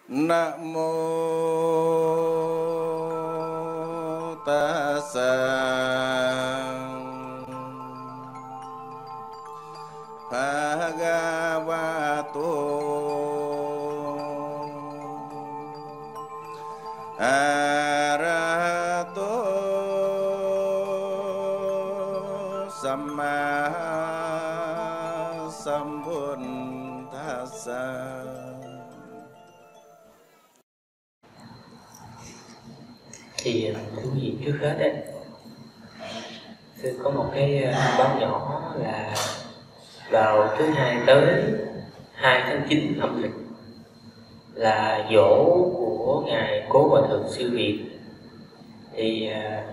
Nam mô Tassa Bhagavato Arahato Samma Sambuddhassa. Thì thưa quý vị, trước hết đấy, sư có một cái báo nhỏ là vào thứ Hai tới 2 tháng 9 âm lịch là giỗ của ngài Cố Hòa Thượng Siêu Việt. Thì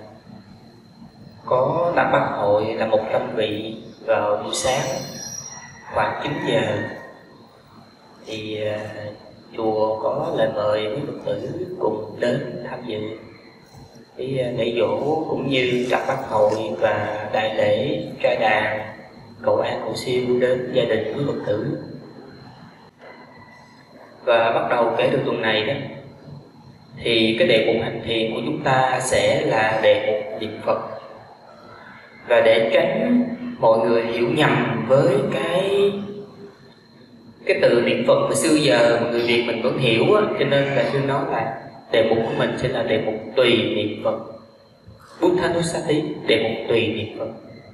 có đặt bát hội là 100 vị vào buổi sáng khoảng 9 giờ. Thì chùa có lời mời quý Phật tử cùng đến tham dự lễ giỗ cũng như đặt bát hội và đại lễ trai đàn cầu an cầu siêu đến gia đình quý Phật tử. Và bắt đầu kể từ tuần này đó, thì cái đề mục hành thiền của chúng ta sẽ là đề mục niệm Phật. Và để tránh mọi người hiểu nhầm với cái từ niệm Phật mà xưa giờ mà người Việt mình vẫn hiểu á, cho nên là sư nói là đề mục của mình sẽ là đề mục tùy niệm Phật, Buddhanusati, đề mục tùy niệm Phật.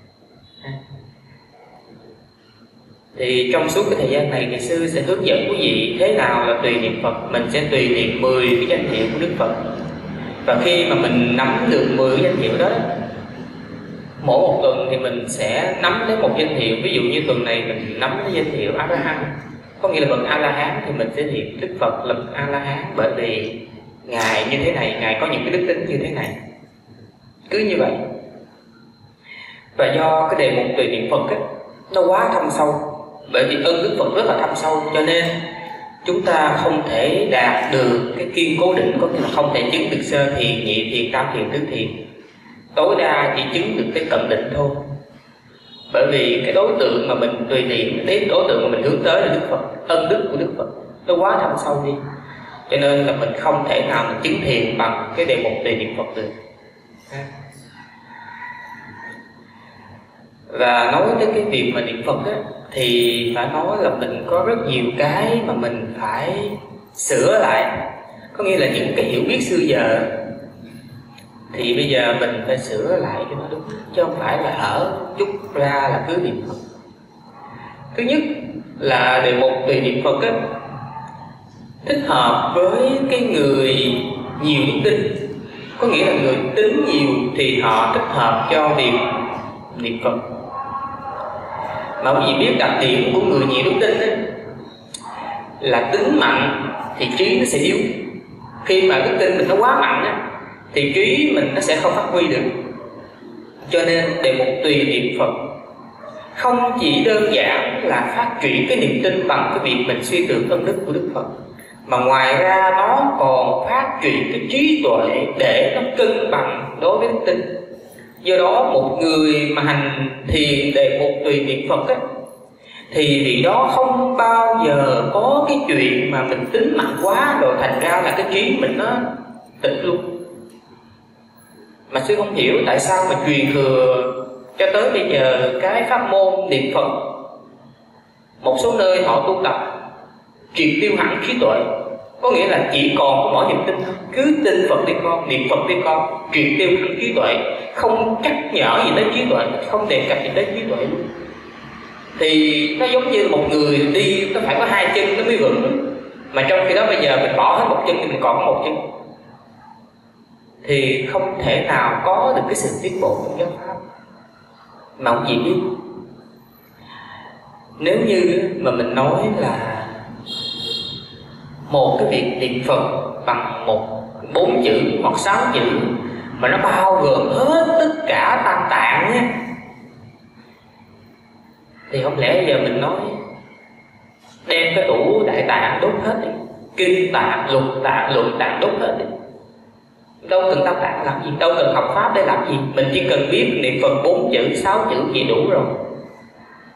Thì trong suốt cái thời gian này thì sư sẽ hướng dẫn quý vị thế nào là tùy niệm Phật. Mình sẽ tùy niệm 10 cái danh hiệu của Đức Phật. Và khi mà mình nắm được 10 cái danh hiệu đó, mỗi một tuần thì mình sẽ nắm lấy một danh hiệu. Ví dụ như tuần này mình nắm lấy danh hiệu A-la-hán, có nghĩa là bậc A-la-hán, thì mình sẽ niệm Đức Phật là bậc A-la-hán, bởi vì Ngài như thế này, Ngài có những cái đức tính như thế này. Cứ như vậy. Và do cái đề mục tùy niệm Phật ấy, nó quá thâm sâu, bởi vì ơn Đức Phật rất là thâm sâu, cho nên chúng ta không thể đạt được cái kiên cố định, có nghĩa là không thể chứng được sơ thiền, nhị thiền, tam thiền, tứ thiền. Tối đa chỉ chứng được cái cận định thôi. Bởi vì cái đối tượng mà mình tùy niệm, đến đối tượng mà mình hướng tới là Đức Phật, ân đức của Đức Phật nó quá thâm sâu đi, cho nên là mình không thể nào mình chứng thiền bằng cái đề mục tùy niệm Phật được. Và nói tới cái việc mà niệm Phật á, thì phải nói là mình có rất nhiều cái mà mình phải sửa lại. Có nghĩa là những cái hiểu biết xưa giờ thì bây giờ mình phải sửa lại cho nó đúng, chứ không phải là ở chút ra là cứ niệm Phật. Thứ nhất là đề mục tùy niệm Phật á, thích hợp với cái người nhiều đức tin. Có nghĩa là người tín nhiều thì họ thích hợp cho việc niệm Phật. Mà quý vị biết đặc điểm của người nhiều đức tin ấy, là tính mạnh thì trí nó sẽ yếu. Khi mà đức tin mình nó quá mạnh ấy, thì trí mình nó sẽ không phát huy được. Cho nên đề mục tùy niệm Phật không chỉ đơn giản là phát triển cái niềm tin bằng cái việc mình suy tưởng ân đức của Đức Phật, mà ngoài ra nó còn phát triển cái trí tuệ để nó cân bằng đối với đức tin. Do đó một người mà hành thiền đề mục tùy niệm Phật ấy, thì vì đó không bao giờ có cái chuyện mà mình tính mạnh quá rồi thành ra là cái trí mình nó tịch luôn. Mà sư không hiểu tại sao mà truyền thừa cho tới bây giờ cái pháp môn niệm Phật, một số nơi họ tu tập triệt tiêu hẳn trí tuệ. Có nghĩa là chỉ còn có mỗi niềm tin thôi, cứ tin Phật đi con, niệm Phật đi con, triệt tiêu hẳn trí tuệ, không nhắc nhở gì tới trí tuệ, không đề cập gì tới trí tuệ luôn. Thì nó giống như một người đi nó phải có 2 chân nó mới vững, mà trong khi đó bây giờ mình bỏ hết một chân thì mình còn có 1 chân, thì không thể nào có được cái sự tiến bộ trong giáo pháp. Mà không gì biết, nếu như mà mình nói là một cái việc niệm Phật bằng 4 chữ hoặc 6 chữ mà nó bao gồm hết tất cả tam tạng ấy, thì không lẽ giờ mình nói đem cái tủ đại tạng đốt hết đi, kinh tạng, lục tạng, luận tạng đốt hết đi. Đâu cần tam tạng làm gì, đâu cần học pháp để làm gì, mình chỉ cần biết niệm Phật 4 chữ, 6 chữ vậy đủ rồi.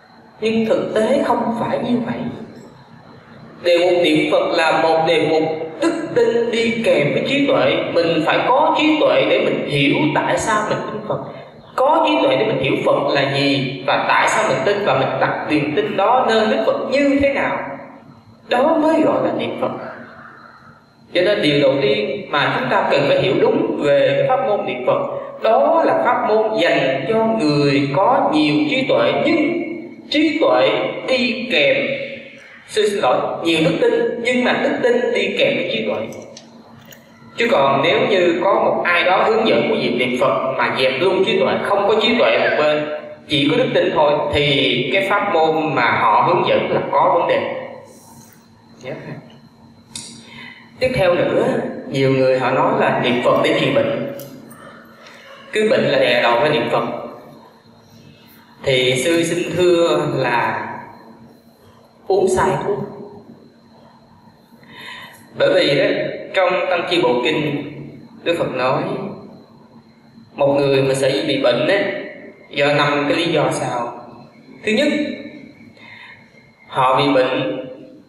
nhưng thực tế không phải như vậy. Đề mục niệm Phật là một đề mục tin đi kèm với trí tuệ. Mình phải có trí tuệ để mình hiểu tại sao mình tin Phật, có trí tuệ để mình hiểu Phật là gì và tại sao mình tin, và mình đặt niềm tin đó nơi Đức Phật như thế nào. Đó mới gọi là niệm Phật. Cho nên điều đầu tiên mà chúng ta cần phải hiểu đúng về cái pháp môn niệm Phật, đó là pháp môn dành cho người có nhiều trí tuệ, nhưng trí tuệ đi kèm, xin lỗi, nhiều đức tin, nhưng mà đức tin đi kèm với trí tuệ. Chứ còn nếu như có một ai đó hướng dẫn của việc niệm Phật mà dẹp luôn trí tuệ, không có trí tuệ một bên, chỉ có đức tin thôi, thì cái pháp môn mà họ hướng dẫn là có vấn đề. Tiếp theo nữa, nhiều người họ nói là niệm Phật để trị bệnh, cứ bệnh là đè đầu ra niệm Phật. Thì sư xin thưa là uống sai thuốc. Bởi vì đó, trong Tăng Chi Bộ Kinh, Đức Phật nói một người mà sở dĩ bị bệnh đó, do 5 cái lý do sau. Thứ nhất, họ bị bệnh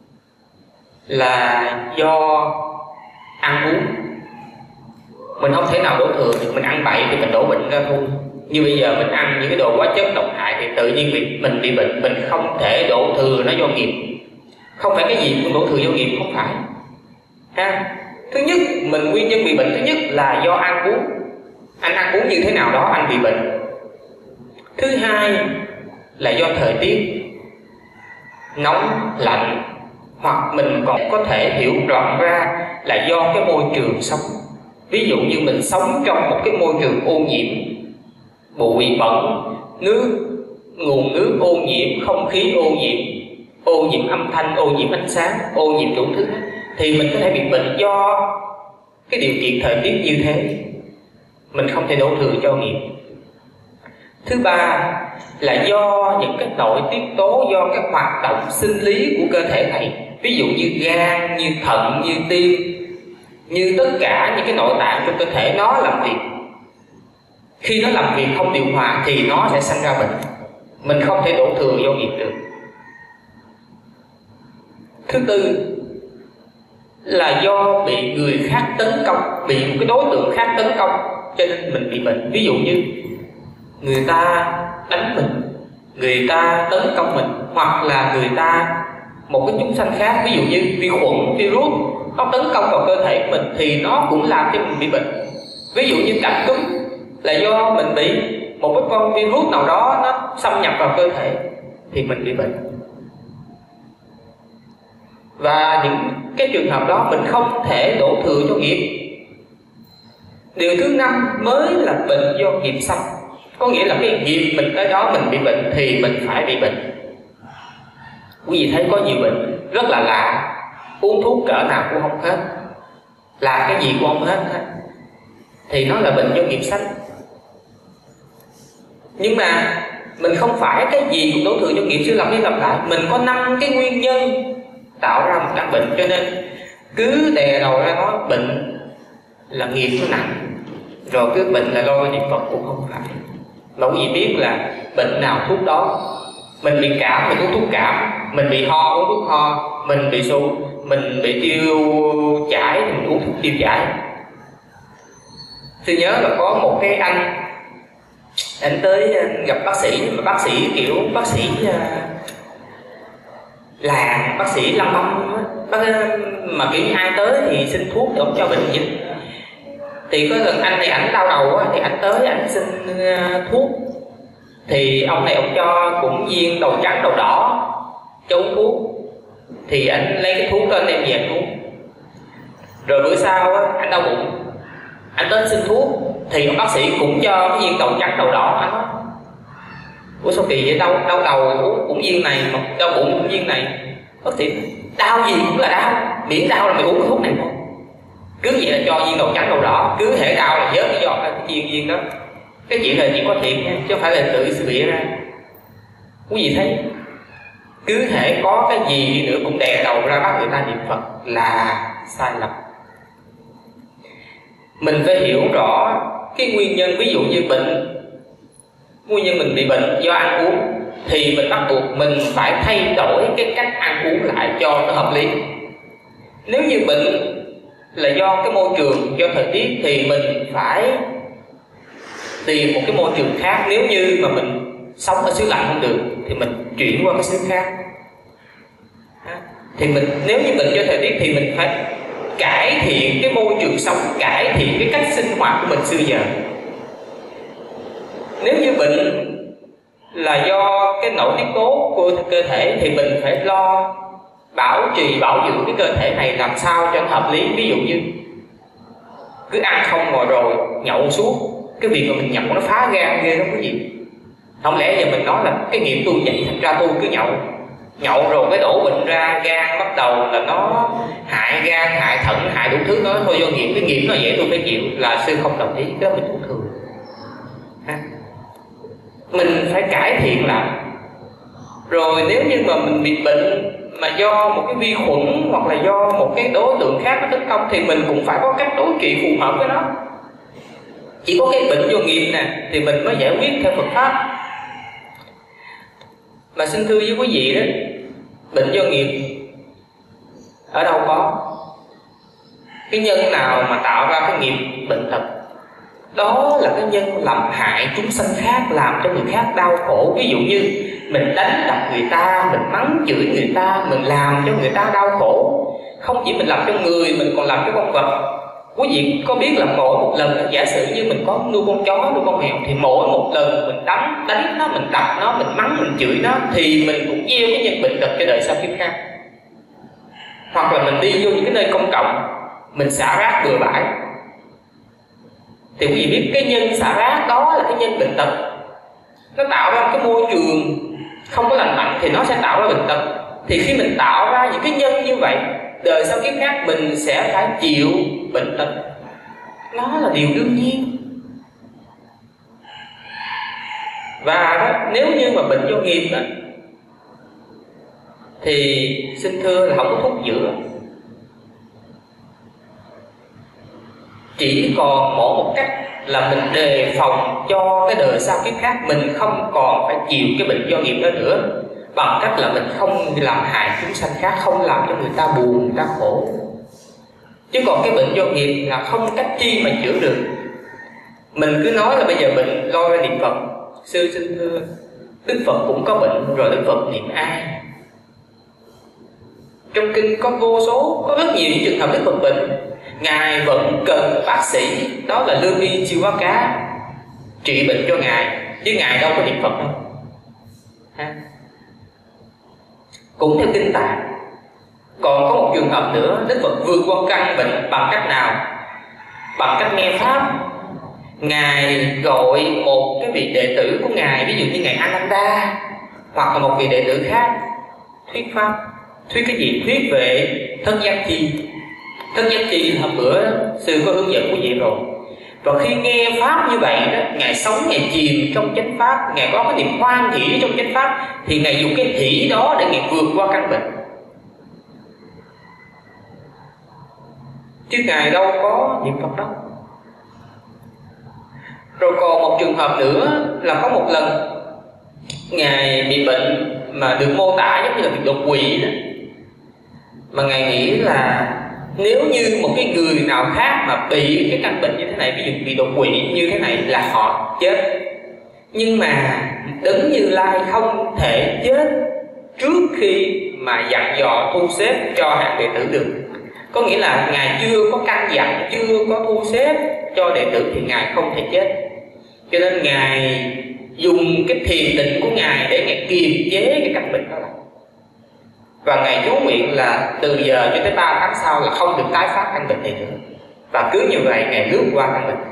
là do ăn uống. Mình không thể nào đổ thừa được, mình ăn bậy thì mình đổ bệnh ra thôi. Như bây giờ mình ăn những cái đồ hóa chất độc hại thì tự nhiên mình bị bệnh. Mình không thể đổ thừa nó do nghiệp. Không phải cái gì cũng đổ thừa do nghiệp, không phải ha. Thứ nhất, mình nguyên nhân bị bệnh thứ nhất là do ăn uống. Anh ăn uống như thế nào đó anh bị bệnh. Thứ hai là do thời tiết nóng, lạnh, hoặc mình còn có thể hiểu rộng ra là do cái môi trường sống. Ví dụ như mình sống trong một cái môi trường ô nhiễm, bụi bẩn, nước, nguồn nước ô nhiễm, không khí ô nhiễm âm thanh, ô nhiễm ánh sáng, ô nhiễm đủ thứ, thì mình có thể bị bệnh do cái điều kiện thời tiết như thế. Mình không thể đổ thừa cho nghiệp. Thứ ba là do những cái nội tiết tố, do các hoạt động sinh lý của cơ thể này. Ví dụ như gan, như thận, như tim, như tất cả những cái nội tạng trong cơ thể nó làm việc. Khi nó làm việc không điều hòa thì nó sẽ sanh ra bệnh. Mình không thể đổ thừa do nghiệp được. Thứ tư là do bị người khác tấn công, bị một cái đối tượng khác tấn công cho nên mình bị bệnh. Ví dụ như người ta đánh mình, người ta tấn công mình, hoặc là người ta, một cái chúng sanh khác, ví dụ như vi khuẩn, virus, nó tấn công vào cơ thể của mình thì nó cũng làm cho mình bị bệnh. Ví dụ như cảm cúm là do mình bị một cái con virus nào đó nó xâm nhập vào cơ thể thì mình bị bệnh. Và những cái trường hợp đó mình không thể đổ thừa cho nghiệp. Điều thứ năm mới là bệnh do nghiệp sanh. Có nghĩa là cái nghiệp mình tới đó mình bị bệnh thì mình phải bị bệnh. Quý vị thấy có nhiều bệnh rất là lạ, uống thuốc cỡ nào cũng không hết, làm cái gì cũng không hết, thì nó là bệnh do nghiệp sanh. Nhưng mà mình không phải cái gì cũng đổ thừa cho nghiệp. Sư lặp đi lặp lại, mình có 5 cái nguyên nhân tạo ra một căn bệnh, cho nên cứ đè đầu ra nói bệnh là nghiệp nó nặng, rồi cứ bệnh là lo niệm Phật cũng không phải. Mà quý vị biết là bệnh nào thuốc đó. Mình bị cảm mình uống thuốc cảm, mình bị ho uống thuốc ho, mình bị sụt, mình bị tiêu chảy thì mình uống thuốc tiêu chảy. Tôi nhớ là có một cái anh tới gặp bác sĩ, mà bác sĩ kiểu bác sĩ làng, bác sĩ lâm băm mà kiểu ai tới thì xin thuốc để ông cho bệnh dịch. Thì có lần anh này ảnh đau đầu thì anh tới anh xin thuốc, thì ông này ông cho cũng viên đầu trắng đầu đỏ cho uống thuốc. Thì anh lấy cái thuốc đó anh đem về anh uống. Rồi bữa sau anh đau bụng, anh tới xin thuốc thì ông bác sĩ cũng cho cái viên đầu trắng đầu đỏ. Anh nói ủa sao kỳ vậy, đau đầu uống cũng viên này, mà đau bụng cũng viên này. Bác sĩ đau gì cũng là đau, miễn đau là mày uống cái thuốc này thôi. Cứ vậy là cho viên đầu trắng đầu đỏ, cứ hệ đau là vớt cái giọt ra cái viên đó. Cái chuyện này chỉ có thiệt nha, chứ không phải là tự sự bịa ra. Quý vị thấy, cứ hệ có cái gì đi nữa cũng đè đầu ra bắt người ta niệm Phật là sai lầm. Mình phải hiểu rõ cái nguyên nhân. Ví dụ như bệnh, nguyên nhân mình bị bệnh do ăn uống thì mình bắt buộc mình phải thay đổi cái cách ăn uống lại cho nó hợp lý. Nếu như bệnh là do cái môi trường, do thời tiết, thì mình phải tìm một cái môi trường khác. Nếu như mà mình sống ở xứ lạnh không được thì mình chuyển qua cái xứ khác. Thì nếu như bệnh do thời tiết thì mình phải cải thiện cái môi trường sống, cải thiện cái cách sinh hoạt của mình xưa giờ. Nếu như bệnh là do cái nội tiết tố của cơ thể thì mình phải lo bảo trì, bảo dưỡng cái cơ thể này làm sao cho nó hợp lý. Ví dụ như cứ ăn không ngồi rồi nhậu suốt, cái việc mà mình nhậu nó phá gan ghê lắm quý vị. Không lẽ giờ mình nói là cái nghiệp tôi vậy, thành ra tôi cứ nhậu rồi cái đổ bệnh ra gan, bắt đầu là nó hại gan, hại thận, hại đủ thứ. Nó thôi do nghiệp, cái nghiệp nó vậy tôi phải chịu, là sư không đồng ý. Cái đó mình thông thường. Mình phải cải thiện lại. Rồi nếu như mà mình bị bệnh mà do một cái vi khuẩn hoặc là do một cái đối tượng khác nó tấn công thì mình cũng phải có cách đối trị phù hợp với nó. Chỉ có cái bệnh do nghiệp nè thì mình mới giải quyết theo Phật pháp. Mà xin thưa với quý vị đó, bệnh do nghiệp ở đâu có? Cái nhân nào mà tạo ra cái nghiệp bệnh tật, đó là cái nhân làm hại chúng sanh khác, làm cho người khác đau khổ. Ví dụ như mình đánh đập người ta, mình mắng chửi người ta, mình làm cho người ta đau khổ. Không chỉ mình làm cho người, mình còn làm cho con vật. Quý vị có biết là mỗi một lần, giả sử như mình có nuôi con chó, nuôi con mèo, thì mỗi một lần mình đánh nó, mình đập nó, mình mắng, mình chửi nó, thì mình cũng gieo cái nhân bệnh tật cho đời sau kiếp khác. Hoặc là mình đi vô những cái nơi công cộng, mình xả rác bừa bãi, thì quý vị biết cái nhân xả rác đó là cái nhân bệnh tật. Nó tạo ra một cái môi trường không có lành mạnh thì nó sẽ tạo ra bệnh tật. Thì khi mình tạo ra những cái nhân như vậy, đời sau kiếp khác mình sẽ phải chịu bệnh tật. Nó là điều đương nhiên. Và đó, nếu như mà bệnh do nghiệp đó, thì xin thưa là không có thuốc chữa. Chỉ còn mỗi một cách là mình đề phòng cho cái đời sau kiếp khác mình không còn phải chịu cái bệnh do nghiệp đó nữa, bằng cách là mình không làm hại chúng sanh khác, không làm cho người ta buồn, người ta khổ. Chứ còn cái bệnh do nghiệp là không cách chi mà chữa được. Mình cứ nói là bây giờ bệnh lôi ra niệm Phật. Sư xin thưa, Đức Phật cũng có bệnh rồi Đức Phật niệm ai? Trong kinh có vô số, có rất nhiều những trường hợp Đức Phật bệnh, Ngài vẫn cần bác sĩ, đó là lương y siêu hóa cá, trị bệnh cho Ngài, chứ Ngài đâu có niệm Phật đâu. Cũng theo kinh Tạng. Còn có một trường hợp nữa, Đức Phật vượt qua căn bệnh bằng cách nào? Bằng cách nghe Pháp. Ngài gọi một cái vị đệ tử của Ngài, ví dụ như Ngài Ananda, hoặc là một vị đệ tử khác, thuyết Pháp. Thuyết cái gì? Thuyết về thất giác chi. Thất giác chi hôm bữa sư có hướng dẫn quý vị rồi. Và khi nghe Pháp như vậy đó, Ngài sống, Ngài chìm trong chánh Pháp, Ngài có cái niềm hoan hỷ trong chánh Pháp, thì Ngài dùng cái hỷ đó để Ngài vượt qua căn bệnh. Chứ Ngài đâu có niệm Phật đâu. Rồi còn một trường hợp nữa là có một lần Ngài bị bệnh mà được mô tả giống như là bị đột quỵ đó. Mà Ngài nghĩ là nếu như một cái người nào khác mà bị cái căn bệnh như thế này, ví dụ bị đột quỵ như thế này, là họ chết. Nhưng mà Đấng Như Lai không thể chết trước khi mà dặn dò thu xếp cho hạng đệ tử được. Có nghĩa là Ngài chưa có căn dặn, chưa có thu xếp cho đệ tử thì Ngài không thể chết. Cho nên Ngài dùng cái thiền định của Ngài để Ngài kiềm chế cái căn bệnh đó lại. Và Ngài chú nguyện là từ giờ cho tới 3 tháng sau là không được tái phát căn bệnh này nữa. Và cứ như vậy Ngài lướt qua căn bệnh.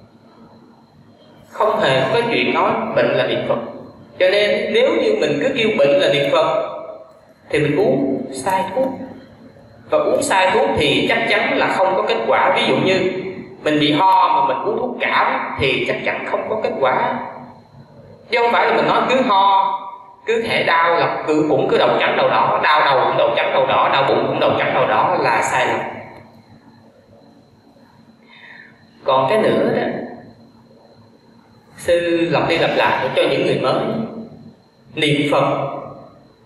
Không hề có chuyện nói bệnh là niệm Phật. Cho nên nếu như mình cứ kêu bệnh là niệm Phật thì mình uống sai thuốc. Và uống sai thuốc thì chắc chắn là không có kết quả. Ví dụ như mình bị ho mà mình uống thuốc cảm thì chắc chắn không có kết quả. Chứ không phải là mình nói cứ ho, cứ thể đau là cũng cứ đầu trắng đầu đỏ, đau đầu cũng đầu trắng đầu đỏ, đau bụng cũng đầu trắng đầu đỏ, là sai lầm. Còn cái nữa đó, sư lặp đi lặp lại cho những người mới. Niệm Phật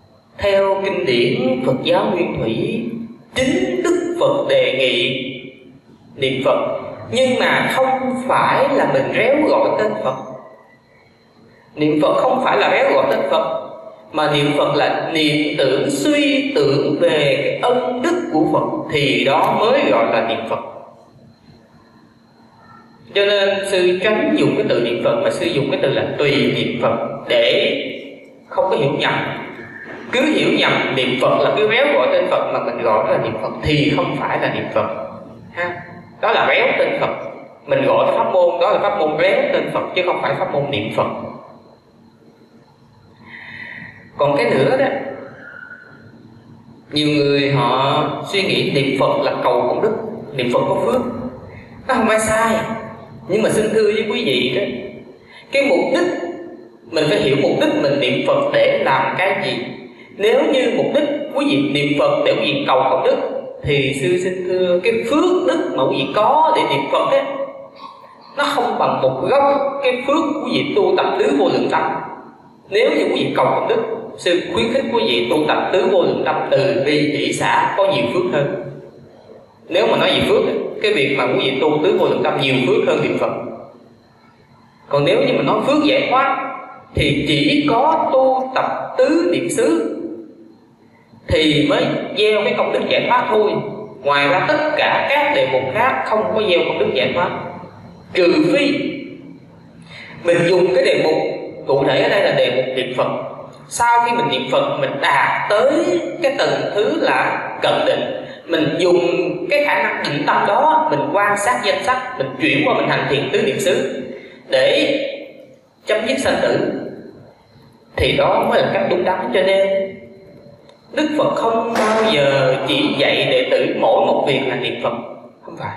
theo kinh điển Phật giáo Nguyên Thủy, chính Đức Phật đề nghị niệm Phật, nhưng mà không phải là mình réo gọi tên Phật. Niệm Phật không phải là réo gọi tên Phật, mà niệm Phật là niệm tưởng, suy tưởng về cái ân đức của Phật, thì đó mới gọi là niệm Phật. Cho nên sư tránh dùng cái từ niệm Phật, mà sư dùng cái từ là tùy niệm Phật, để không có hiểu nhầm. Cứ hiểu nhầm niệm Phật là cứ réo gọi tên Phật mà mình gọi đó là niệm Phật, thì không phải là niệm Phật ha. Đó là réo tên Phật. Mình gọi cái pháp môn đó là pháp môn réo tên Phật, chứ không phải pháp môn niệm Phật. Còn cái nữa đó, nhiều người họ suy nghĩ niệm Phật là cầu công đức, niệm Phật có phước. Nó không phải sai, nhưng mà xin thưa với quý vị đó, cái mục đích mình phải hiểu mục đích mình niệm Phật để làm cái gì. Nếu như mục đích quý vị niệm Phật để quý vị cầu công đức, thì sư xin thưa cái phước đức mà quý vị có để niệm Phật ấy, nó không bằng một gốc cái phước quý vị tu tập tứ vô lượng tâm. Nếu như quý vị cầu công đức, sư khuyến khích quý vị tu tập tứ vô lượng tâm, từ bi hỷ xả, có nhiều phước hơn. Nếu mà nói về phước, cái việc mà quý vị tu tứ vô lượng tâm nhiều phước hơn niệm Phật. Còn nếu như mà nói phước giải thoát, thì chỉ có tu tập tứ niệm xứ thì mới gieo cái công đức giải thoát thôi. Ngoài ra tất cả các đề mục khác không có gieo công đức giải thoát, trừ phi mình dùng cái đề mục cụ thể ở đây là đề mục niệm Phật. Sau khi mình niệm Phật, mình đạt tới cái tầng thứ là cận định, mình dùng cái khả năng định tâm đó, mình quan sát danh sắc, mình chuyển qua mình hành thiền tứ niệm xứ để chấm dứt sanh tử, thì đó mới là cách đúng đắn. Cho nên Đức Phật không bao giờ chỉ dạy đệ tử mỗi một việc là niệm Phật, không phải.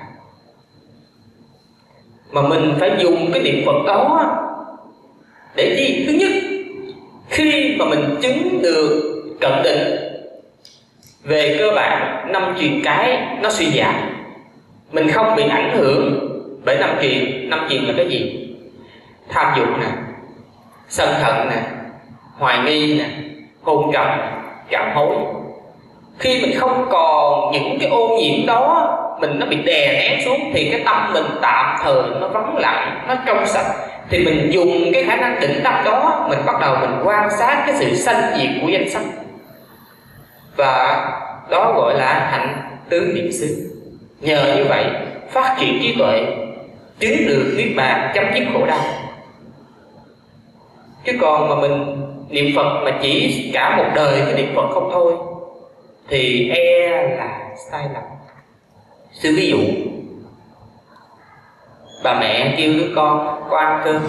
Mà mình phải dùng cái niệm Phật đó để chi? Thứ nhất, khi mà mình chứng được cận định, về cơ bản năm truyền cái nó suy giảm, mình không bị ảnh hưởng bởi năm truyền. Năm truyền là cái gì? Tham dục nè, sân hận nè, hoài nghi nè, hôn trầm, cảm hối. Khi mình không còn những cái ô nhiễm đó, nó bị đè nén xuống, thì cái tâm mình tạm thời nó vắng lặng, nó trong sạch. Thì mình dùng cái khả năng định tâm đó, mình bắt đầu mình quan sát cái sự sanh diệt của danh sắc, và đó gọi là hạnh tứ niệm xứ. Nhờ như vậy phát triển trí tuệ, chứng được niết bàn, chấm dứt khổ đau. Chứ còn mà mình niệm Phật mà chỉ cả một đời cái niệm Phật không thôi, thì e là sai lầm. Sư ví dụ, bà mẹ kêu đứa con ăn cơm,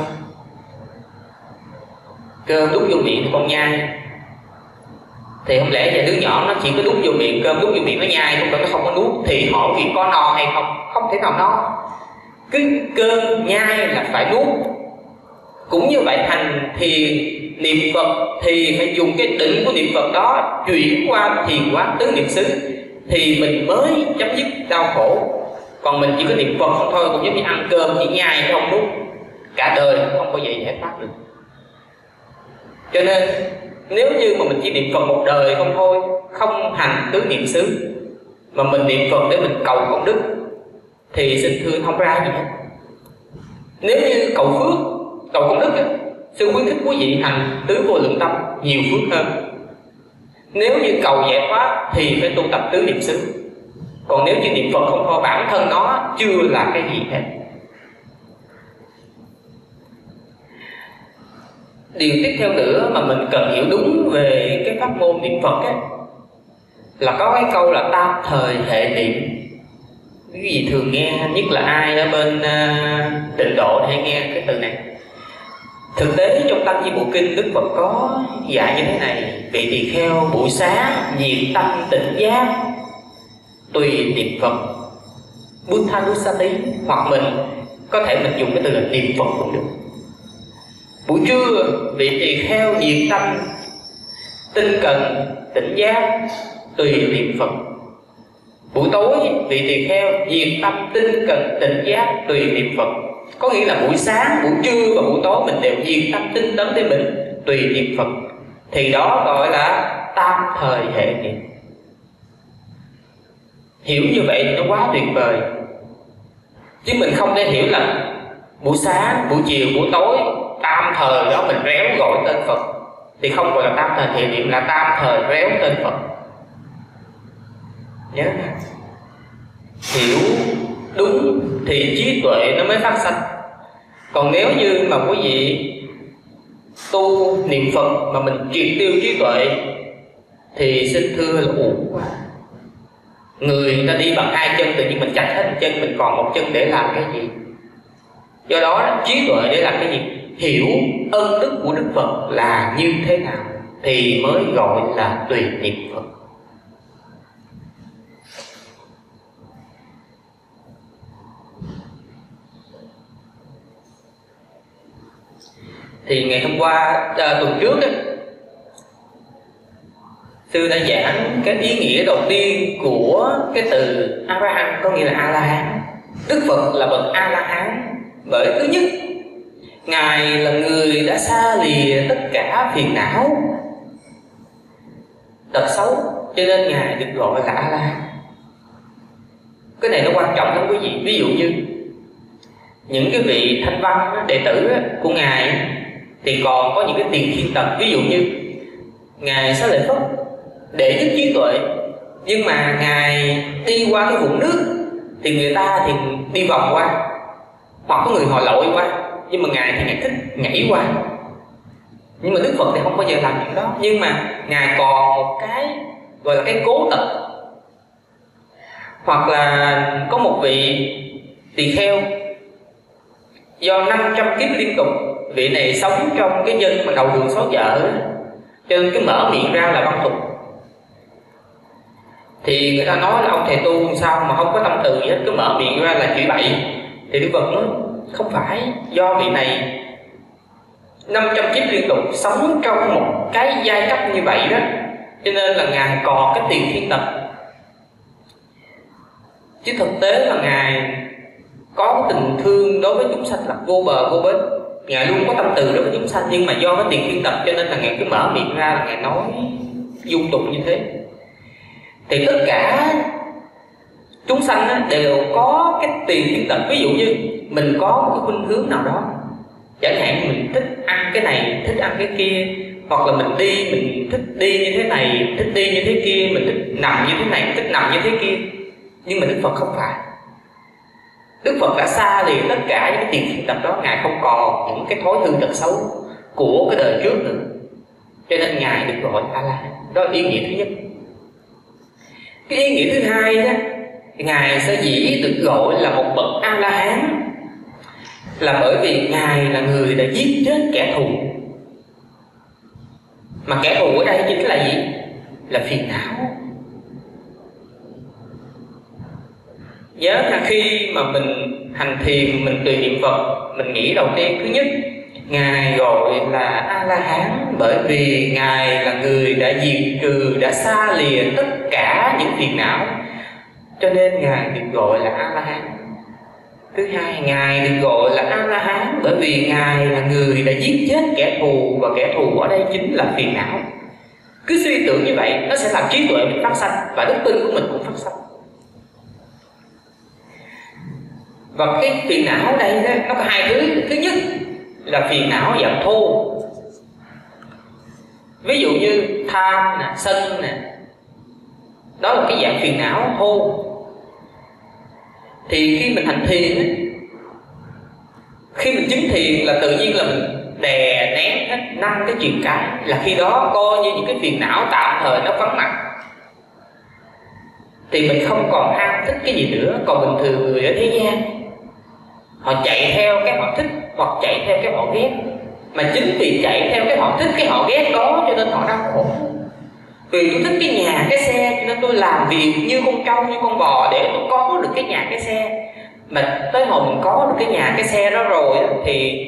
cơm đút vô miệng con nhai, thì không lẽ giờ đứa nhỏ nó chỉ có đút vô miệng, cơm đút vô miệng nó nhai, không, nó không có nuốt, thì hỏi vì có no hay không? Không thể nào no. Cứ cơm nhai là phải nuốt. Cũng như vậy, hành thiền niệm Phật thì phải dùng cái định của niệm Phật đó chuyển qua thiền quán tứ niệm xứ, thì mình mới chấm dứt đau khổ. Còn mình chỉ có niệm Phật không thôi, cũng giống như ăn cơm chỉ nhai không nuốt, cả đời không bao giờ giải thoát được. Cho nên nếu như mà mình chỉ niệm Phật một đời không thôi, không hành tứ niệm xứ, mà mình niệm Phật để mình cầu công đức, thì xin thưa không ra gì hết. Nếu như cầu phước, cầu công đức, sư khuyến khích quý vị hành tứ vô lượng tâm, nhiều phước hơn. Nếu như cầu giải thoát thì phải tu tập tứ niệm xứ. Còn nếu như niệm Phật không thôi, bản thân nó chưa là cái gì hết. Điều tiếp theo nữa mà mình cần hiểu đúng về cái pháp môn niệm Phật ấy, là có cái câu là tam thời hệ niệm. Quý vị thường nghe, nhất là ai ở bên Tịnh Độ hay nghe cái từ này. Thực tế trong Tăng Di Bộ Kinh, Đức Phật có dạy như thế này: vị tỳ kheo buổi sáng nhiệt tâm tỉnh giác, tùy niệm Phật, Buddhanusati, hoặc mình có thể mình dùng cái từ là niệm Phật cũng được. Buổi trưa vị tỳ kheo nhiệt tâm tinh cần tỉnh giác, tùy niệm Phật. Buổi tối vị tỳ kheo nhiệt tâm tinh cần tỉnh giác, tùy niệm Phật. Có nghĩa là buổi sáng, buổi trưa và buổi tối mình đều nhiệt tâm tinh tấn để mình tùy niệm Phật. Thì đó gọi là tam thời hệ niệm. Hiểu như vậy thì nó quá tuyệt vời. Chứ mình không thể hiểu là buổi sáng, buổi chiều, buổi tối tam thời đó mình réo gọi tên Phật thì không gọi là tam thời thiện niệm, là tam thời réo tên Phật. Nhớ nha, hiểu đúng thì trí tuệ nó mới phát sanh. Còn nếu như mà quý vị tu niệm Phật mà mình triệt tiêu trí tuệ thì xin thưa là uổng quá. Người ta đi bằng hai chân, tự nhiên mình chặt hết một chân, mình còn một chân để làm cái gì? Do đó trí tuệ để làm cái gì? Hiểu ân đức của Đức Phật là như thế nào thì mới gọi là tùy niệm Phật. Thì ngày hôm qua, tuần trước ấy, sư đã giảng cái ý nghĩa đầu tiên của cái từ A-la-hán, có nghĩa là A-la-hán. Đức Phật là bậc A-la-hán bởi thứ nhất, Ngài là người đã xa lìa tất cả phiền não, tật xấu, cho nên Ngài được gọi là A-la-hán. Cái này nó quan trọng lắm quý vị. Ví dụ như những cái vị thanh văn đệ tử của Ngài thì còn có những cái tiền thiên tật. Ví dụ như Ngài Xá Lợi Phất đệ nhất trí tuệ, nhưng mà Ngài đi qua cái vũng nước thì người ta thì đi vòng qua, hoặc có người họ lội qua, nhưng mà Ngài thì Ngài thích nhảy qua. Nhưng mà Đức Phật thì không bao giờ làm chuyện đó. Nhưng mà Ngài còn một cái gọi là cái cố tật. Hoặc là có một vị tỳ kheo do 500 kiếp liên tục, vị này sống trong cái dân mà đầu đường xó chợ, cho nên cái mở miệng ra là văn tục. Thì người ta nói là ông thầy tu sao mà không có tâm từ gì hết, cứ mở miệng ra là chửi bậy. Thì Đức Phật nói không phải, do vị này 500 kiếp liên tục sống trong một cái giai cấp như vậy đó, cho nên là Ngài còn cái tiền thiên tật. Chứ thực tế là Ngài có tình thương đối với chúng sanh là vô bờ vô bến. Ngài luôn có tâm từ đối với chúng sanh, nhưng mà do cái tiền thiên tật cho nên là Ngài cứ mở miệng ra là Ngài nói dung tục như thế. Thì tất cả chúng sanh đều có cái tiền thiên tật. Ví dụ như mình có một cái khuynh hướng nào đó, chẳng hạn mình thích ăn cái này, thích ăn cái kia, hoặc là mình thích đi như thế này, thích đi như thế kia, mình thích nằm như thế này, thích nằm như thế kia. Nhưng mà Đức Phật không phải. Đức Phật đã xa lìa tất cả những cái tiền thiên tật đó. Ngài không còn những cái thói hư tật xấu của cái đời trước nữa, cho nên Ngài được gọi là A-la-hán. Đó là ý nghĩa thứ nhất. Cái ý nghĩa thứ hai đó, Ngài sở dĩ được gọi là một bậc A-la-hán là bởi vì Ngài là người đã giết chết kẻ thù. Mà kẻ thù ở đây chính là gì? Là phiền não. Nhớ là khi mà mình hành thiền, mình tùy niệm Phật, mình nghĩ đầu tiên thứ nhất, Ngài gọi là A-la-hán bởi vì Ngài là người đã diệt trừ, đã xa lìa tất cả những phiền não, cho nên Ngài được gọi là A-la-hán. Thứ hai, Ngài được gọi là A-la-hán bởi vì Ngài là người đã giết chết kẻ thù, và kẻ thù ở đây chính là phiền não. Cứ suy tưởng như vậy, nó sẽ làm trí tuệ mình phát sanh và đức tin của mình cũng phát sanh. Và cái phiền não ở đây đó, nó có hai thứ. Thứ nhất là phiền não dạng thô, ví dụ như tham nè, sân nè, đó là cái dạng phiền não thô. Thì khi mình hành thiền ấy, khi mình chứng thiền là tự nhiên là mình đè nén hết 5 cái chuyện cái, là khi đó coi như những cái phiền não tạm thời nó vắng mặt, thì mình không còn ham thích cái gì nữa. Còn bình thường người ở thế gian họ chạy theo cái họ thích hoặc chạy theo cái họ ghét, mà chính vì chạy theo cái họ thích, cái họ ghét đó cho nên họ đau khổ. Vì tôi thích cái nhà, cái xe, cho nên tôi làm việc như con trâu, như con bò để tôi có được cái nhà, cái xe. Mà tới hồi mình có được cái nhà, cái xe đó rồi thì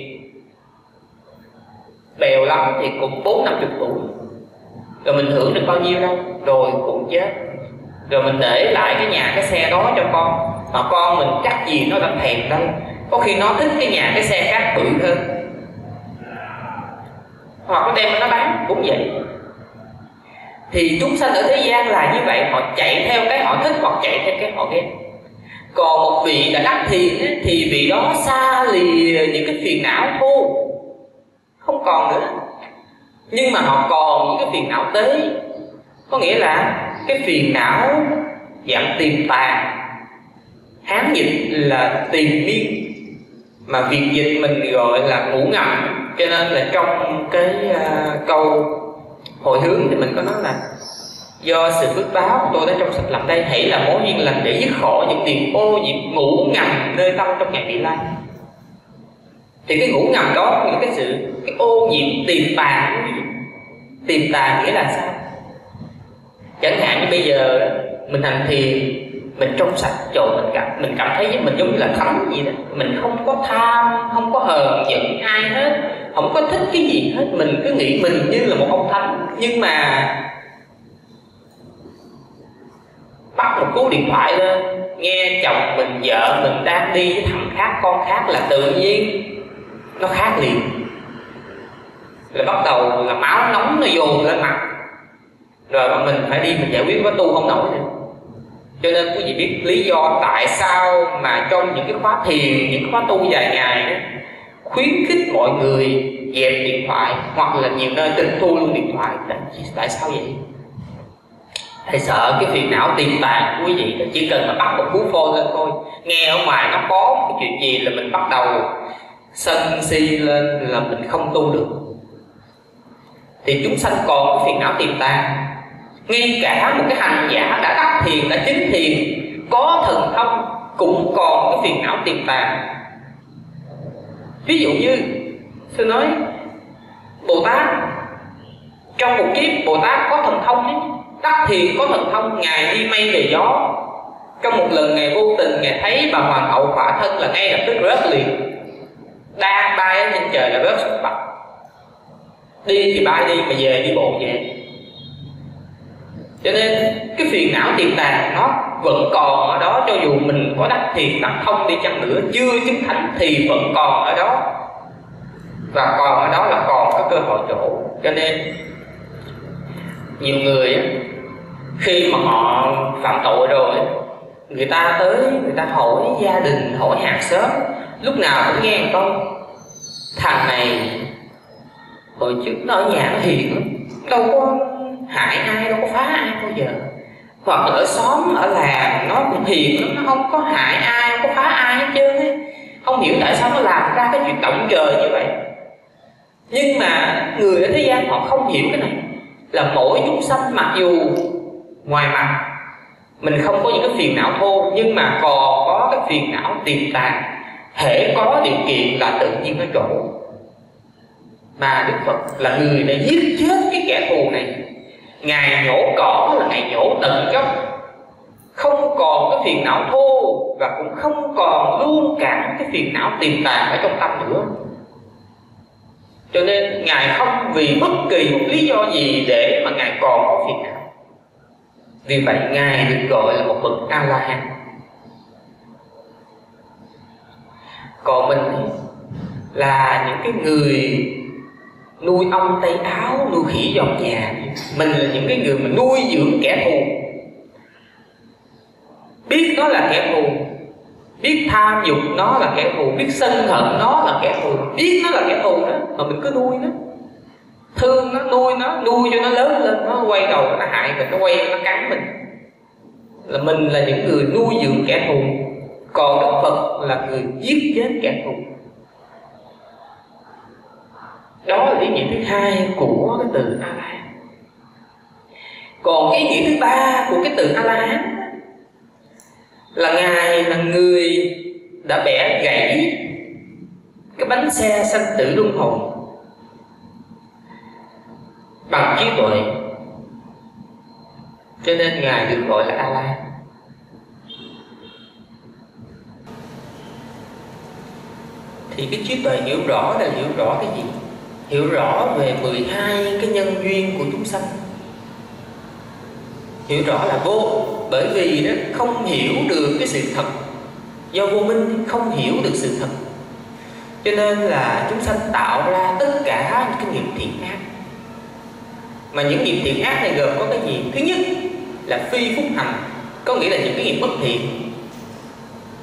bèo lắm thì cũng 40-50 tuổi, rồi mình hưởng được bao nhiêu đâu, rồi cũng chết. Rồi mình để lại cái nhà, cái xe đó cho con, mà con mình chắc gì nó đã thèm đâu. Có khi nó thích cái nhà, cái xe khác bự hơn, hoặc nó đem nó bán cũng vậy. Thì chúng sanh ở thế gian là như vậy, họ chạy theo cái họ thích hoặc chạy theo cái họ ghét. Còn một vị đã đắc thiền ấy, thì vị đó xa lìa những cái phiền não thô, không còn nữa. Nhưng mà họ còn những cái phiền não tế, có nghĩa là cái phiền não dạng tiềm tàng. Hán dịch là tiềm miên, mà Việt dịch mình gọi là ngủ ngầm. Cho nên là trong cái câu hồi hướng thì mình có nói là do sự phước báo tôi đã trong sạch làm đây, hãy là mối duyên lành để dứt khỏi những điều ô nhiễm ngủ ngầm nơi tâm trong ngày vị lai. Thì cái ngủ ngầm đó, những cái ô nhiễm tiềm tàng. Tiềm tàng nghĩa là sao? Chẳng hạn như bây giờ mình hành thiền, mình trong sạch rồi mình cảm thấy mình giống như là thánh gì đó. Mình không có tham, không có hờn giận ai hết, không có thích cái gì hết. Mình cứ nghĩ mình như là một ông thánh. Nhưng mà bắt một cú điện thoại lên, nghe chồng mình, vợ mình đang đi với thằng khác, con khác, là tự nhiên nó khác liền. Là bắt đầu là máu nóng nó dồn lên mặt, rồi mà mình phải đi mình giải quyết, có tu không nổi nữa. Cho nên quý vị biết lý do tại sao mà trong những cái khóa thiền, những khóa tu dài ngày đó, khuyến khích mọi người dẹp điện thoại, hoặc là nhiều nơi tịch thu luôn điện thoại. Tại sao vậy? Thầy sợ cái phiền não tiềm tàng của quý vị. Chỉ cần mà bắt một cú phone lên thôi, nghe ở ngoài nó có cái chuyện gì là mình bắt đầu sân si lên, là mình không tu được. Thì chúng sanh còn cái phiền não tiềm tàng. Ngay cả một cái hành giả đã đắc thiền, đã chứng thiền, có thần thông, cũng còn cái phiền não tiềm tàng. Ví dụ như sư nói Bồ Tát trong một kiếp Bồ Tát có thần thông ấy, đắc thiền có thần thông. Ngài đi mây về gió, trong một lần Ngài vô tình Ngài thấy bà hoàng hậu khỏa thân là ngay lập tức rớt liền, đang bay ở trên trời là rớt xuống mặt. Đi thì bay đi, mà về đi bộ về. Cho nên cái phiền não tiềm tàng nó vẫn còn ở đó. Cho dù mình có đắc thiền, đắc thông đi chăng nữa, chưa chứng thánh thì vẫn còn ở đó. Và còn ở đó là còn có cơ hội chỗ. Cho nên nhiều người khi mà họ phạm tội rồi, người ta tới, người ta hỏi gia đình, hỏi hàng xóm, lúc nào cũng nghe một câu: thằng này hồi trước nó ở nhà nó hiền lắm, đâu có hại ai, đâu có phá ai bao giờ. Hoặc là ở xóm, ở làng nó cũng hiền lắm, nó không có hại ai, không có phá ai hết trơn ấy. Không hiểu tại sao nó làm ra cái chuyện động trời như vậy. Nhưng mà người ở thế gian họ không hiểu cái này, là mỗi chúng sanh mặc dù ngoài mặt mình không có những cái phiền não thô, nhưng mà còn có cái phiền não tiềm tàng. Hễ có điều kiện là tự nhiên nó trổ. Mà Đức Phật là người đã giết chết cái kẻ thù này. Ngài nhổ cỏ là Ngài nhổ tận gốc, không còn cái phiền não thô, và cũng không còn luôn cả cái phiền não tiềm tàng ở trong tâm nữa. Cho nên Ngài không vì bất kỳ một lý do gì để mà Ngài còn có phiền não. Vì vậy Ngài được gọi là một bậc A-la-hán. Còn mình là những cái người nuôi ong tay áo, nuôi khỉ dọn nhà. Mình là những cái người mà nuôi dưỡng kẻ thù, biết nó là kẻ thù, biết tham dục nó là kẻ thù, biết sân hận nó là kẻ thù, biết nó là kẻ thù đó, mà mình cứ nuôi nó, thương nó, nuôi cho nó lớn lên, nó quay đầu nó hại mình, nó quay nó cắn mình. Là mình là những người nuôi dưỡng kẻ thù. Còn Đức Phật là người giết chết kẻ thù. Đó là ý nghĩa thứ hai của cái từ A-la-hán. Còn cái ý nghĩa thứ ba của cái từ A-la-hán là Ngài là người đã bẻ gãy cái bánh xe sanh tử luân hồi bằng trí tuệ. Cho nên Ngài được gọi là A-la-hán. Thì cái trí tuệ hiểu rõ là hiểu rõ cái gì? Hiểu rõ về 12 cái nhân duyên của chúng sanh. Hiểu rõ là vô, bởi vì đó không hiểu được cái sự thật. Do vô minh không hiểu được sự thật, cho nên là chúng sanh tạo ra tất cả những cái nghiệp thiện ác. Mà những nghiệp thiện ác này gồm có cái gì? Thứ nhất là phi phúc hành, có nghĩa là những cái nghiệp bất thiện.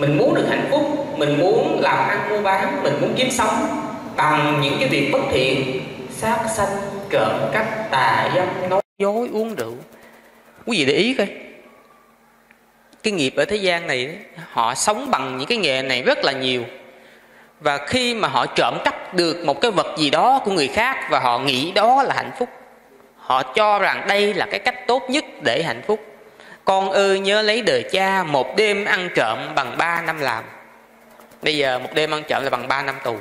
Mình muốn được hạnh phúc, mình muốn làm ăn mua bán, mình muốn kiếm sống bằng những cái việc bất thiện, sát sanh, trộm cắp, tà dâm, nói dối, uống rượu. Quý vị để ý coi, cái nghiệp ở thế gian này họ sống bằng những cái nghề này rất là nhiều. Và khi mà họ trộm cắp được một cái vật gì đó của người khác và họ nghĩ đó là hạnh phúc, họ cho rằng đây là cái cách tốt nhất để hạnh phúc. Con ơi nhớ lấy đời cha, một đêm ăn trộm bằng 3 năm làm. Bây giờ một đêm ăn trộm là bằng 3 năm tù.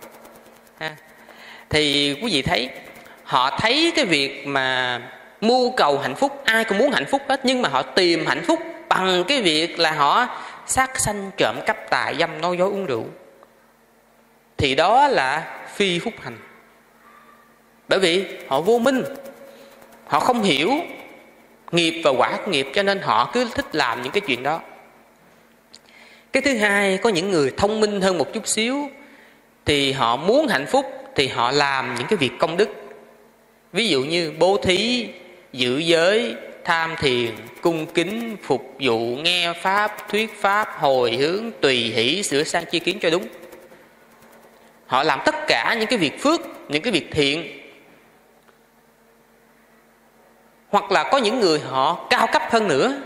Thì quý vị thấy, họ thấy cái việc mà mưu cầu hạnh phúc, ai cũng muốn hạnh phúc hết, nhưng mà họ tìm hạnh phúc bằng cái việc là họ sát sanh, trộm cắp, tà dâm, nói dối, uống rượu. Thì đó là phi phúc hành. Bởi vì họ vô minh, họ không hiểu nghiệp và quả của nghiệp, cho nên họ cứ thích làm những cái chuyện đó. Cái thứ hai, có những người thông minh hơn một chút xíu, thì họ muốn hạnh phúc thì họ làm những cái việc công đức. Ví dụ như bố thí, giữ giới, tham thiền, cung kính, phục vụ, nghe pháp, thuyết pháp, hồi hướng, tùy hỷ, sửa sang chi kiến cho đúng. Họ làm tất cả những cái việc phước, những cái việc thiện. Hoặc là có những người họ cao cấp hơn nữa,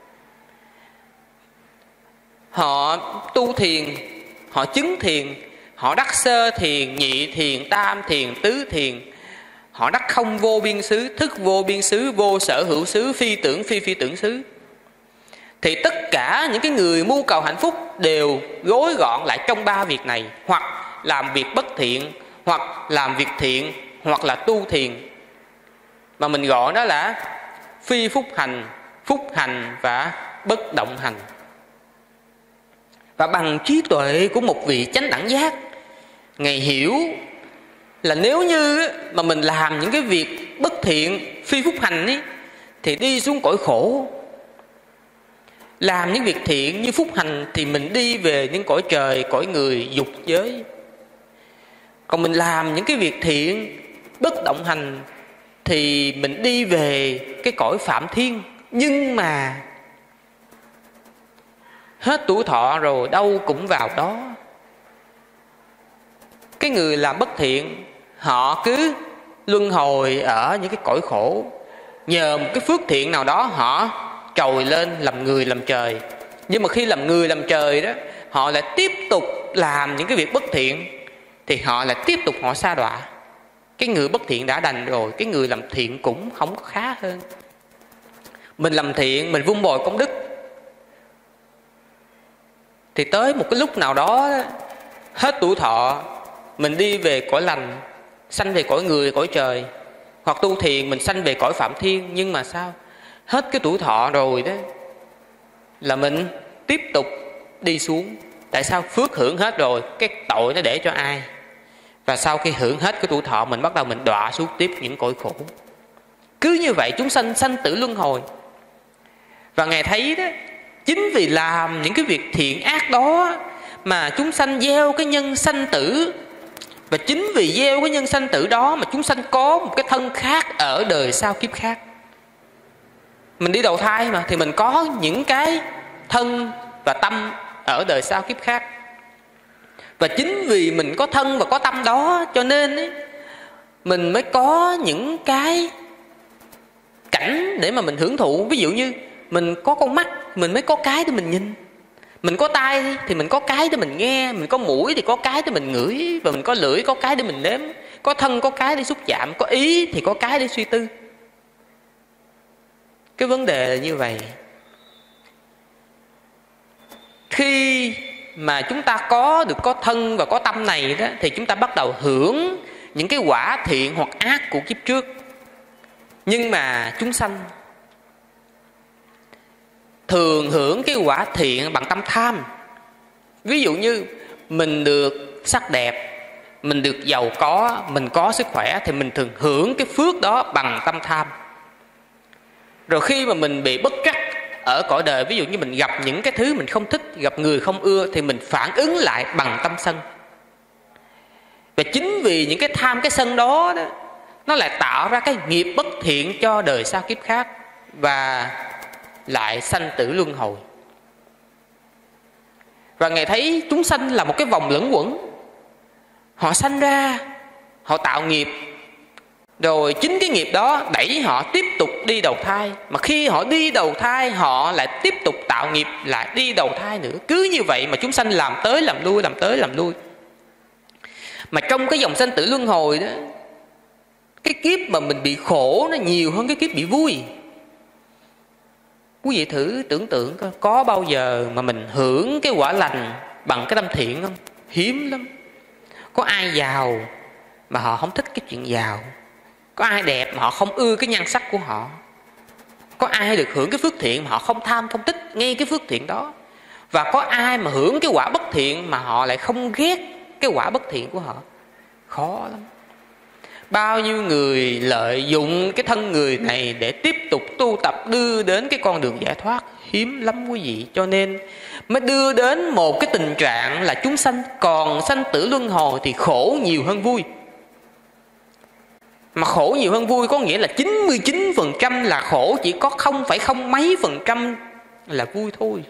họ tu thiền, họ chứng thiền, họ đắc sơ thiền, nhị thiền, tam thiền, tứ thiền. Họ đắc không vô biên xứ, thức vô biên xứ, vô sở hữu xứ, phi tưởng phi phi tưởng xứ. Thì tất cả những cái người mưu cầu hạnh phúc đều gói gọn lại trong 3 việc này: hoặc làm việc bất thiện, hoặc làm việc thiện, hoặc là tu thiền. Mà mình gọi đó là phi phúc hành, phúc hành và bất động hành. Và bằng trí tuệ của một vị chánh đẳng giác, Ngài hiểu là nếu như mà mình làm những cái việc bất thiện, phi phúc hành ấy, thì đi xuống cõi khổ. Làm những việc thiện như phúc hành thì mình đi về những cõi trời, cõi người, dục giới. Còn mình làm những cái việc thiện, bất động hành thì mình đi về cái cõi phạm thiên. Nhưng mà hết tuổi thọ rồi đâu cũng vào đó. Cái người làm bất thiện, họ cứ luân hồi ở những cái cõi khổ. Nhờ một cái phước thiện nào đó họ trồi lên làm người làm trời. Nhưng mà khi làm người làm trời đó, họ lại tiếp tục làm những cái việc bất thiện, thì họ lại tiếp tục họ sa đọa. Cái người bất thiện đã đành rồi, cái người làm thiện cũng không có khá hơn. Mình làm thiện, mình vun bồi công đức, thì tới một cái lúc nào đó hết tuổi thọ, mình đi về cõi lành, sanh về cõi người, cõi trời. Hoặc tu thiền mình sanh về cõi phạm thiên. Nhưng mà sao? Hết cái tuổi thọ rồi đó là mình tiếp tục đi xuống. Tại sao? Phước hưởng hết rồi, cái tội nó để cho ai? Và sau khi hưởng hết cái tuổi thọ, mình bắt đầu mình đọa xuống tiếp những cõi khổ. Cứ như vậy chúng sanh sanh tử luân hồi. Và Ngài thấy đó, chính vì làm những cái việc thiện ác đó mà chúng sanh gieo cái nhân sanh tử. Và chính vì gieo cái nhân sanh tử đó mà chúng sanh có một cái thân khác ở đời sau kiếp khác. Mình đi đầu thai mà, thì mình có những cái thân và tâm ở đời sau kiếp khác. Và chính vì mình có thân và có tâm đó, cho nên ấy, mình mới có những cái cảnh để mà mình hưởng thụ. Ví dụ như mình có con mắt, mình mới có cái để mình nhìn. Mình có tai thì mình có cái để mình nghe. Mình có mũi thì có cái để mình ngửi. Và mình có lưỡi, có cái để mình nếm. Có thân, có cái để xúc chạm. Có ý thì có cái để suy tư. Cái vấn đề là như vậy. Khi mà chúng ta có thân và có tâm này đó, thì chúng ta bắt đầu hưởng những cái quả thiện hoặc ác của kiếp trước. Nhưng mà chúng sanh thường hưởng cái quả thiện bằng tâm tham. Ví dụ như mình được sắc đẹp, mình được giàu có, mình có sức khỏe, thì mình thường hưởng cái phước đó bằng tâm tham. Rồi khi mà mình bị bất trắc ở cõi đời, ví dụ như mình gặp những cái thứ mình không thích, gặp người không ưa, thì mình phản ứng lại bằng tâm sân. Và chính vì những cái tham, cái sân đó, nó lại tạo ra cái nghiệp bất thiện cho đời sau kiếp khác, và lại sanh tử luân hồi. Và Ngài thấy chúng sanh là một cái vòng luẩn quẩn. Họ sanh ra, họ tạo nghiệp, rồi chính cái nghiệp đó đẩy họ tiếp tục đi đầu thai. Mà khi họ đi đầu thai, họ lại tiếp tục tạo nghiệp, lại đi đầu thai nữa. Cứ như vậy mà chúng sanh làm tới làm lui, làm tới làm lui. Mà trong cái dòng sanh tử luân hồi đó, cái kiếp mà mình bị khổ nó nhiều hơn cái kiếp bị vui. Quý vị thử tưởng tượng coi, có bao giờ mà mình hưởng cái quả lành bằng cái tâm thiện không? Hiếm lắm. Có ai giàu mà họ không thích cái chuyện giàu? Có ai đẹp mà họ không ưa cái nhan sắc của họ? Có ai được hưởng cái phước thiện mà họ không tham, không thích ngay cái phước thiện đó? Và có ai mà hưởng cái quả bất thiện mà họ lại không ghét cái quả bất thiện của họ? Khó lắm. Bao nhiêu người lợi dụng cái thân người này để tiếp tục tu tập đưa đến cái con đường giải thoát, hiếm lắm quý vị. Cho nên mới đưa đến một cái tình trạng là chúng sanh còn sanh tử luân hồi thì khổ nhiều hơn vui. Mà khổ nhiều hơn vui có nghĩa là 99% là khổ, chỉ có 0,0 mấy % là vui thôi.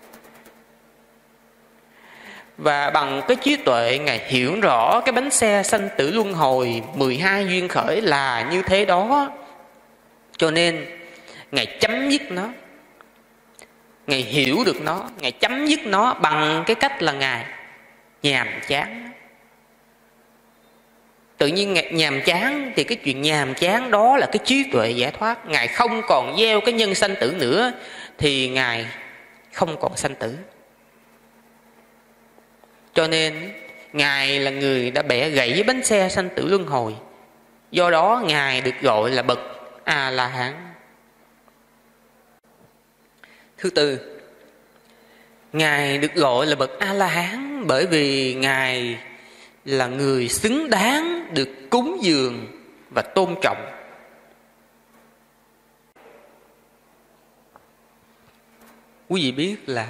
Và bằng cái trí tuệ Ngài hiểu rõ cái bánh xe sanh tử luân hồi 12 duyên khởi là như thế đó. Cho nên Ngài chấm dứt nó, Ngài hiểu được nó, Ngài chấm dứt nó bằng cái cách là Ngài nhàm chán. Tự nhiên Ngài nhàm chán thì cái chuyện nhàm chán đó là cái trí tuệ giải thoát. Ngài không còn gieo cái nhân sanh tử nữa thì Ngài không còn sanh tử. Cho nên Ngài là người đã bẻ gãy bánh xe sanh tử luân hồi. Do đó Ngài được gọi là bậc A-la-hán. Thứ tư, Ngài được gọi là bậc A-la-hán bởi vì Ngài là người xứng đáng được cúng dường và tôn trọng. Quý vị biết là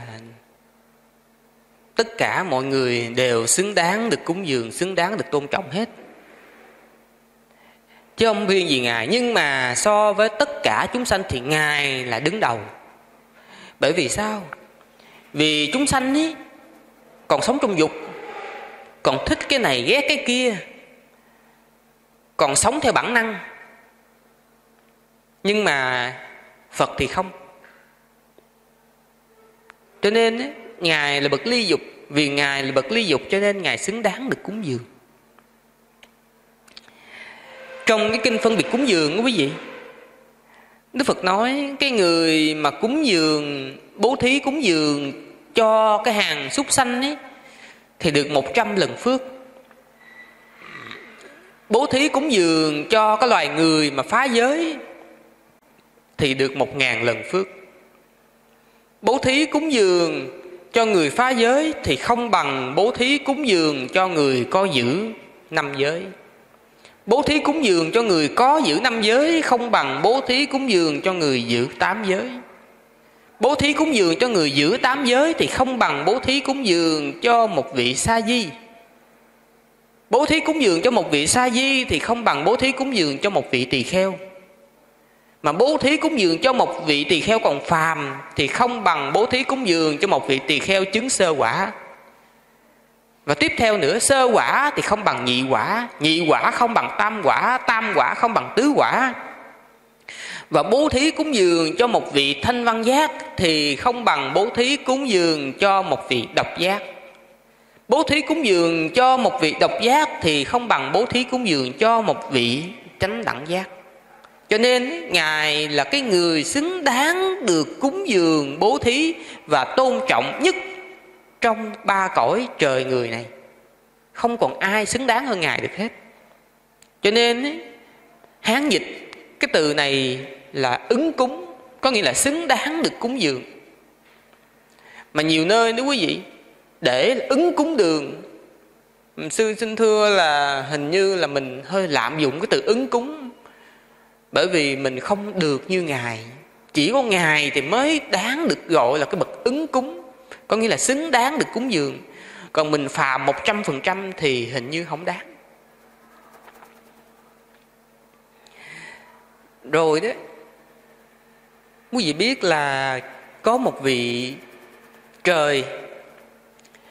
tất cả mọi người đều xứng đáng được cúng dường, xứng đáng được tôn trọng hết, chứ không riêng gì Ngài. Nhưng mà so với tất cả chúng sanh thì Ngài là đứng đầu. Bởi vì sao? Vì chúng sanh ấy còn sống trong dục, còn thích cái này ghét cái kia, còn sống theo bản năng. Nhưng mà Phật thì không. Cho nên ấy, Ngài là bậc ly dục. Vì Ngài là bậc ly dục cho nên Ngài xứng đáng được cúng dường. Trong cái kinh phân biệt cúng dường đó quý vị, Đức Phật nói cái người mà cúng dường, bố thí cúng dường cho cái hàng súc sanh ấy thì được 100 lần phước. Bố thí cúng dường cho cái loài người mà phá giới thì được 1000 lần phước. Bố thí cúng dường cho người phá giới thì không bằng bố thí cúng dường cho người có giữ 5 giới. Bố thí cúng dường cho người có giữ 5 giới không bằng bố thí cúng dường cho người giữ 8 giới. Bố thí cúng dường cho người giữ 8 giới thì không bằng bố thí cúng dường cho một vị sa di. Bố thí cúng dường cho một vị sa di thì không bằng bố thí cúng dường cho một vị tỳ kheo. Mà bố thí cúng dường cho một vị tỳ kheo còn phàm thì không bằng bố thí cúng dường cho một vị tỳ kheo chứng sơ quả. Và tiếp theo nữa, sơ quả thì không bằng nhị quả, nhị quả không bằng tam quả, tam quả không bằng tứ quả. Và bố thí cúng dường cho một vị thanh văn giác thì không bằng bố thí cúng dường cho một vị độc giác. Bố thí cúng dường cho một vị độc giác thì không bằng bố thí cúng dường cho một vị chánh đẳng giác. Cho nên Ngài là cái người xứng đáng được cúng dường, bố thí và tôn trọng nhất trong 3 cõi trời người này. Không còn ai xứng đáng hơn Ngài được hết. Cho nên Hán dịch cái từ này là ứng cúng, có nghĩa là xứng đáng được cúng dường. Mà nhiều nơi đó quý vị, để ứng cúng đường, sư xin thưa là hình như là mình hơi lạm dụng cái từ ứng cúng. Bởi vì mình không được như Ngài. Chỉ có Ngài thì mới đáng được gọi là cái bậc ứng cúng, có nghĩa là xứng đáng được cúng dường. Còn mình phàm 100% thì hình như không đáng. Rồi đó, quý vị biết là có một vị trời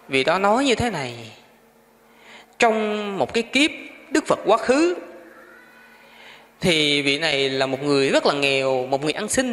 Vị đó nói như thế này: trong một cái kiếp Đức Phật quá khứ, thì vị này là một người rất là nghèo, một người ăn xin.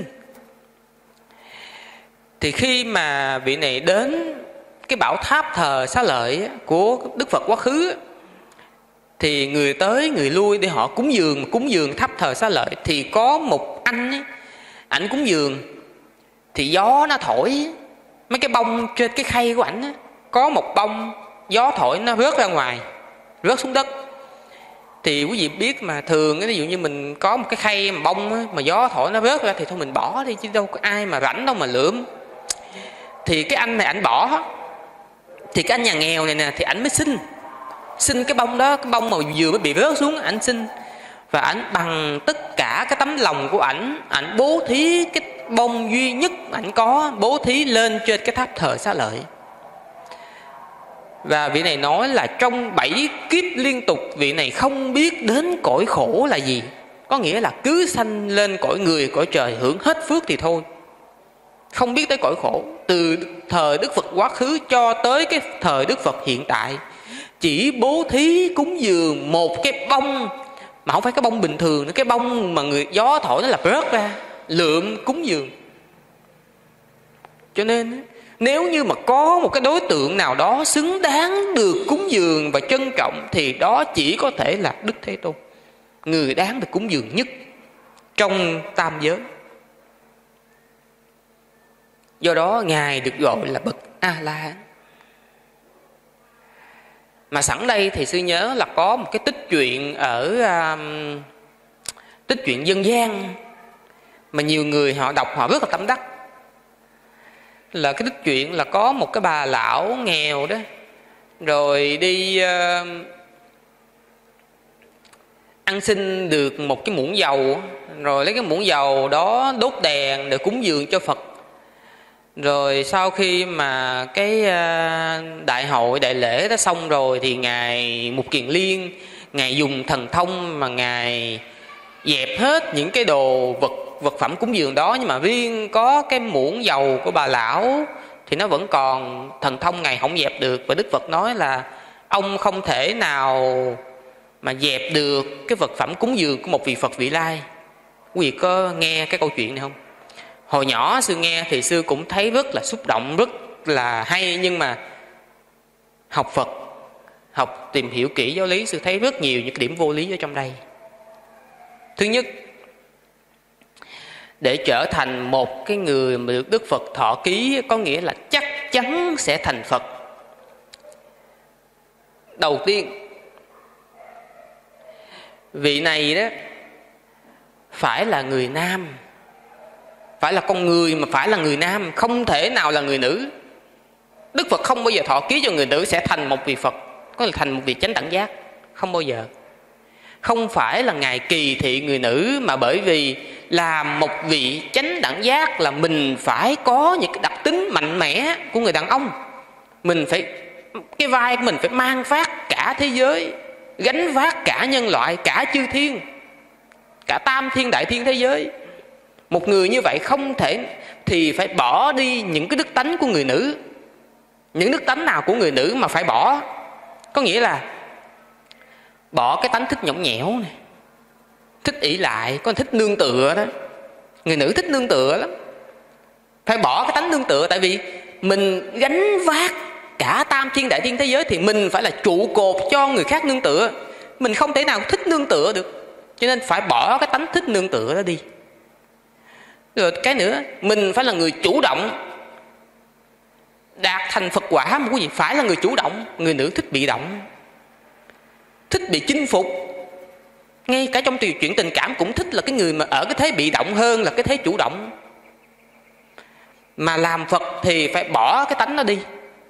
Thì khi mà vị này đến cái bảo tháp thờ Xá Lợi của Đức Phật quá khứ, thì người tới người lui để họ cúng dường tháp thờ Xá Lợi. Thì có một anh ấy, ảnh cúng dường, thì gió nó thổi mấy cái bông trên cái khay của ảnh, có một bông gió thổi nó rớt ra ngoài, rớt xuống đất. Thì quý vị biết mà, thường ví dụ như mình có một cái khay mà bông mà gió thổi nó rớt ra thì thôi mình bỏ đi, chứ đâu có ai mà rảnh đâu mà lượm. Thì cái anh này ảnh bỏ. Thì cái anh nhà nghèo này nè, thì ảnh mới xin cái bông đó, cái bông mà vừa mới bị rớt xuống, ảnh xin. Và ảnh bằng tất cả cái tấm lòng của ảnh bố thí cái bông duy nhất ảnh có, bố thí lên trên cái tháp thờ Xá Lợi. Và vị này nói là trong 7 kiếp liên tục, vị này không biết đến cõi khổ là gì. Có nghĩa là cứ sanh lên cõi người, cõi trời, hưởng hết phước thì thôi, không biết tới cõi khổ. Từ thời Đức Phật quá khứ cho tới cái thời Đức Phật hiện tại, chỉ bố thí cúng dường một cái bông, mà không phải cái bông bình thường nữa, cái bông mà người gió thổi nó là rớt ra, lượm cúng dường. Cho nên nếu như mà có một cái đối tượng nào đó xứng đáng được cúng dường và trân trọng, thì đó chỉ có thể là Đức Thế Tôn, người đáng được cúng dường nhất trong tam giới. Do đó Ngài được gọi là bậc A-la-hán. Mà sẵn đây thì sư nhớ là có một cái tích truyện ở tích truyện dân gian mà nhiều người họ đọc họ rất là tâm đắc. Là cái tích truyện là có một cái bà lão nghèo đó, rồi đi ăn xin được một cái muỗng dầu, rồi lấy cái muỗng dầu đó đốt đèn để cúng dường cho Phật. Rồi sau khi mà cái đại hội đại lễ đã xong rồi, thì Ngài Mục Kiền Liên, Ngài dùng thần thông mà Ngài dẹp hết những cái đồ vật phẩm cúng dường đó. Nhưng mà riêng có cái muỗng dầu của bà lão thì nó vẫn còn, thần thông Ngài không dẹp được. Và Đức Phật nói là ông không thể nào mà dẹp được cái vật phẩm cúng dường của một vị Phật vị lai. Quý vị có nghe cái câu chuyện này không? Hồi nhỏ sư nghe thì sư cũng thấy rất là xúc động, rất là hay. Nhưng mà học Phật, học tìm hiểu kỹ giáo lý, sư thấy rất nhiều những cái điểm vô lý ở trong đây. Thứ nhất, để trở thành một cái người mà được Đức Phật thọ ký, có nghĩa là chắc chắn sẽ thành Phật. Đầu tiên, vị này đó phải là người nam, phải là con người mà phải là người nam, không thể nào là người nữ. Đức Phật không bao giờ thọ ký cho người nữ sẽ thành một vị Phật, có là thành một vị chánh đẳng giác, không bao giờ. Không phải là Ngài kỳ thị người nữ, mà bởi vì làm một vị chánh đẳng giác là mình phải có những cái đặc tính mạnh mẽ của người đàn ông. Mình phải, cái vai của mình phải mang vác cả thế giới, gánh vác cả nhân loại, cả chư thiên, cả tam thiên đại thiên thế giới. Một người như vậy không thể, thì phải bỏ đi những cái đức tánh của người nữ. Những đức tánh nào của người nữ mà phải bỏ? Có nghĩa là bỏ cái tánh thích nhõng nhẽo này, thích ỷ lại, có thích nương tựa đó. Người nữ thích nương tựa lắm. Phải bỏ cái tánh nương tựa, tại vì mình gánh vác cả tam thiên đại thiên thế giới thì mình phải là trụ cột cho người khác nương tựa. Mình không thể nào thích nương tựa được, cho nên phải bỏ cái tánh thích nương tựa đó đi. Rồi cái nữa, mình phải là người chủ động, đạt thành Phật quả mà quý vị phải là người chủ động. Người nữ thích bị động, thích bị chinh phục. Ngay cả trong chuyện tình cảm cũng thích là cái người mà ở cái thế bị động hơn là cái thế chủ động. Mà làm Phật thì phải bỏ cái tánh nó đi.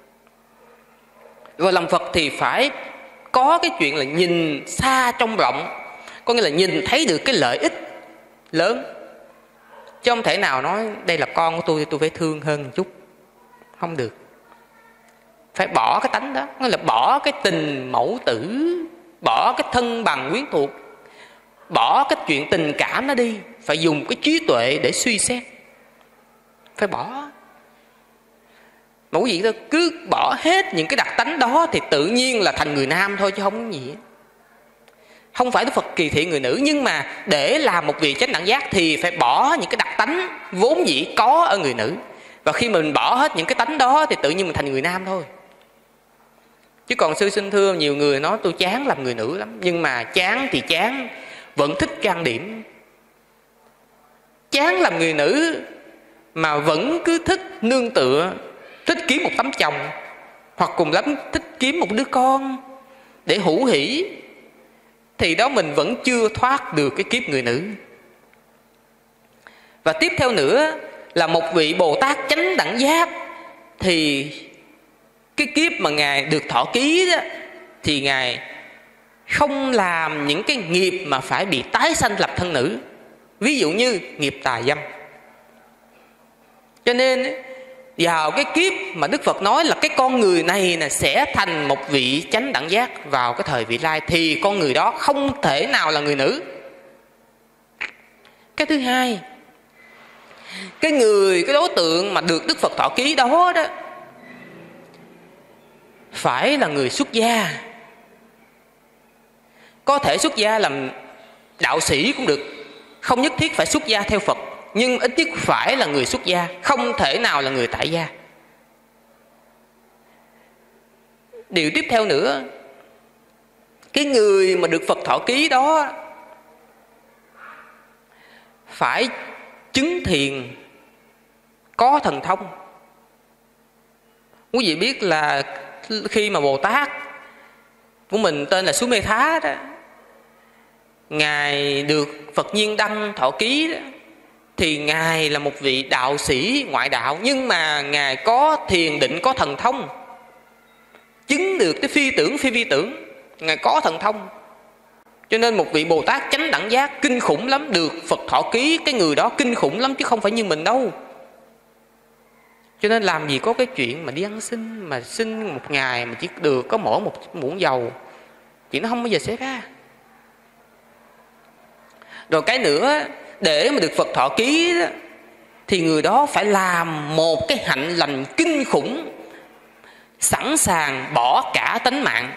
Rồi làm Phật thì phải có cái chuyện là nhìn xa trông rộng, có nghĩa là nhìn thấy được cái lợi ích lớn, chứ không thể nào nói đây là con của tôi thì tôi phải thương hơn một chút. Không được. Phải bỏ cái tánh đó, nghĩa là bỏ cái tình mẫu tử, bỏ cái thân bằng quyến thuộc, bỏ cái chuyện tình cảm nó đi. Phải dùng cái trí tuệ để suy xét, phải bỏ. Mà quý vị đó cứ bỏ hết những cái đặc tánh đó thì tự nhiên là thành người nam thôi chứ không có gì. Không phải Đức Phật kỳ thị người nữ, nhưng mà để làm một vị chánh đẳng giác thì phải bỏ những cái đặc tánh vốn dĩ có ở người nữ. Và khi mình bỏ hết những cái tánh đó thì tự nhiên mình thành người nam thôi. Chứ còn sư xin thưa, nhiều người nói tôi chán làm người nữ lắm. Nhưng mà chán thì chán, vẫn thích trang điểm. Chán làm người nữ mà vẫn cứ thích nương tựa, thích kiếm một tấm chồng, hoặc cùng lắm thích kiếm một đứa con để hữu hỷ, thì đó mình vẫn chưa thoát được cái kiếp người nữ. Và tiếp theo nữa là một vị Bồ Tát chánh đẳng giác, thì cái kiếp mà Ngài được thọ ký đó, thì Ngài không làm những cái nghiệp mà phải bị tái sanh lập thân nữ. Ví dụ như nghiệp tà dâm. Cho nên vào cái kiếp mà Đức Phật nói là cái con người này là sẽ thành một vị chánh đẳng giác vào cái thời vị lai, thì con người đó không thể nào là người nữ. Cái thứ hai, cái đối tượng mà được Đức Phật thọ ký đó phải là người xuất gia. Có thể xuất gia làm đạo sĩ cũng được, không nhất thiết phải xuất gia theo Phật, nhưng ít nhất phải là người xuất gia, không thể nào là người tại gia. Điều tiếp theo nữa, cái người mà được Phật thọ ký đó phải chứng thiền, có thần thông. Quý vị biết là khi mà Bồ Tát của mình tên là Sú Mê Thá đó, Ngài được Phật Nhiên Đăng thọ ký đó, thì Ngài là một vị đạo sĩ ngoại đạo, nhưng mà Ngài có thiền định, có thần thông, chứng được cái phi tưởng phi vi tưởng. Ngài có thần thông, cho nên một vị Bồ Tát chánh đẳng giác kinh khủng lắm, được Phật thọ ký. Cái người đó kinh khủng lắm chứ không phải như mình đâu. Cho nên làm gì có cái chuyện mà đi ăn xin, mà xin một ngày mà chỉ được có mỗi một muỗng dầu, chuyện nó không bao giờ xảy ra. Rồi cái nữa, để mà được Phật thọ ký đó, thì người đó phải làm một cái hạnh lành kinh khủng, sẵn sàng bỏ cả tánh mạng.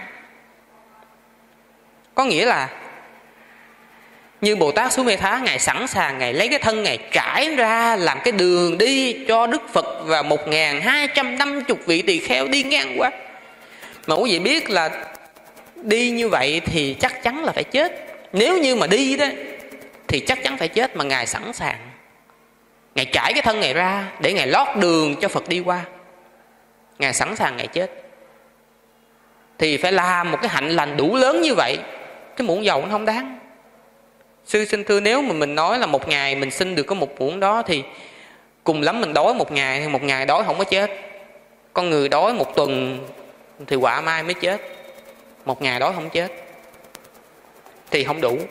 Có nghĩa là như Bồ Tát Sú Mê Thá, Ngài sẵn sàng, Ngài lấy cái thân Ngài trải ra làm cái đường đi cho Đức Phật và 1250 vị tỳ kheo đi ngang qua. Mà quý vị biết là đi như vậy thì chắc chắn là phải chết. Nếu như mà đi đó thì chắc chắn phải chết, mà Ngài sẵn sàng, Ngài trải cái thân Ngài ra để Ngài lót đường cho Phật đi qua. Ngài sẵn sàng Ngài chết. Thì phải làm một cái hạnh lành đủ lớn như vậy, cái muỗng dầu nó không đáng. Sư xin thưa, nếu mà mình nói là một ngày mình xin được có một muỗng đó, thì cùng lắm mình đói một ngày, thì một ngày đói không có chết. Con người đói một tuần thì quả mai mới chết, một ngày đói không chết thì không đủ.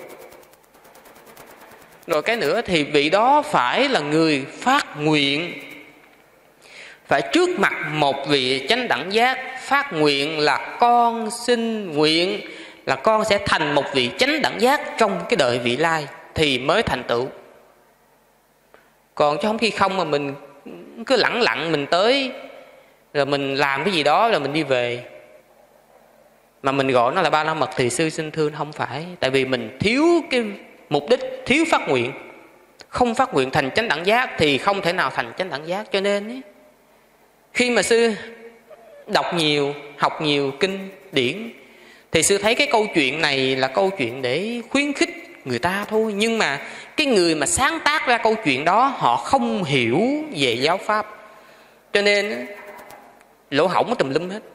Rồi cái nữa thì vị đó phải là người phát nguyện, phải trước mặt một vị chánh đẳng giác phát nguyện là con xin nguyện là con sẽ thành một vị chánh đẳng giác trong cái đời vị lai, thì mới thành tựu. Còn chứ không khi không mà mình cứ lẳng lặng mình tới, rồi mình làm cái gì đó rồi mình đi về, mà mình gọi nó là Ba La Mật, thì sư xin thưa không phải. Tại vì mình thiếu cái mục đích, thiếu phát nguyện. Không phát nguyện thành chánh đẳng giác thì không thể nào thành chánh đẳng giác. Cho nên ấy, khi mà sư đọc nhiều, học nhiều kinh điển, thì sư thấy cái câu chuyện này là câu chuyện để khuyến khích người ta thôi. Nhưng mà cái người mà sáng tác ra câu chuyện đó, họ không hiểu về giáo pháp, cho nên lỗ hổng tùm lum hết.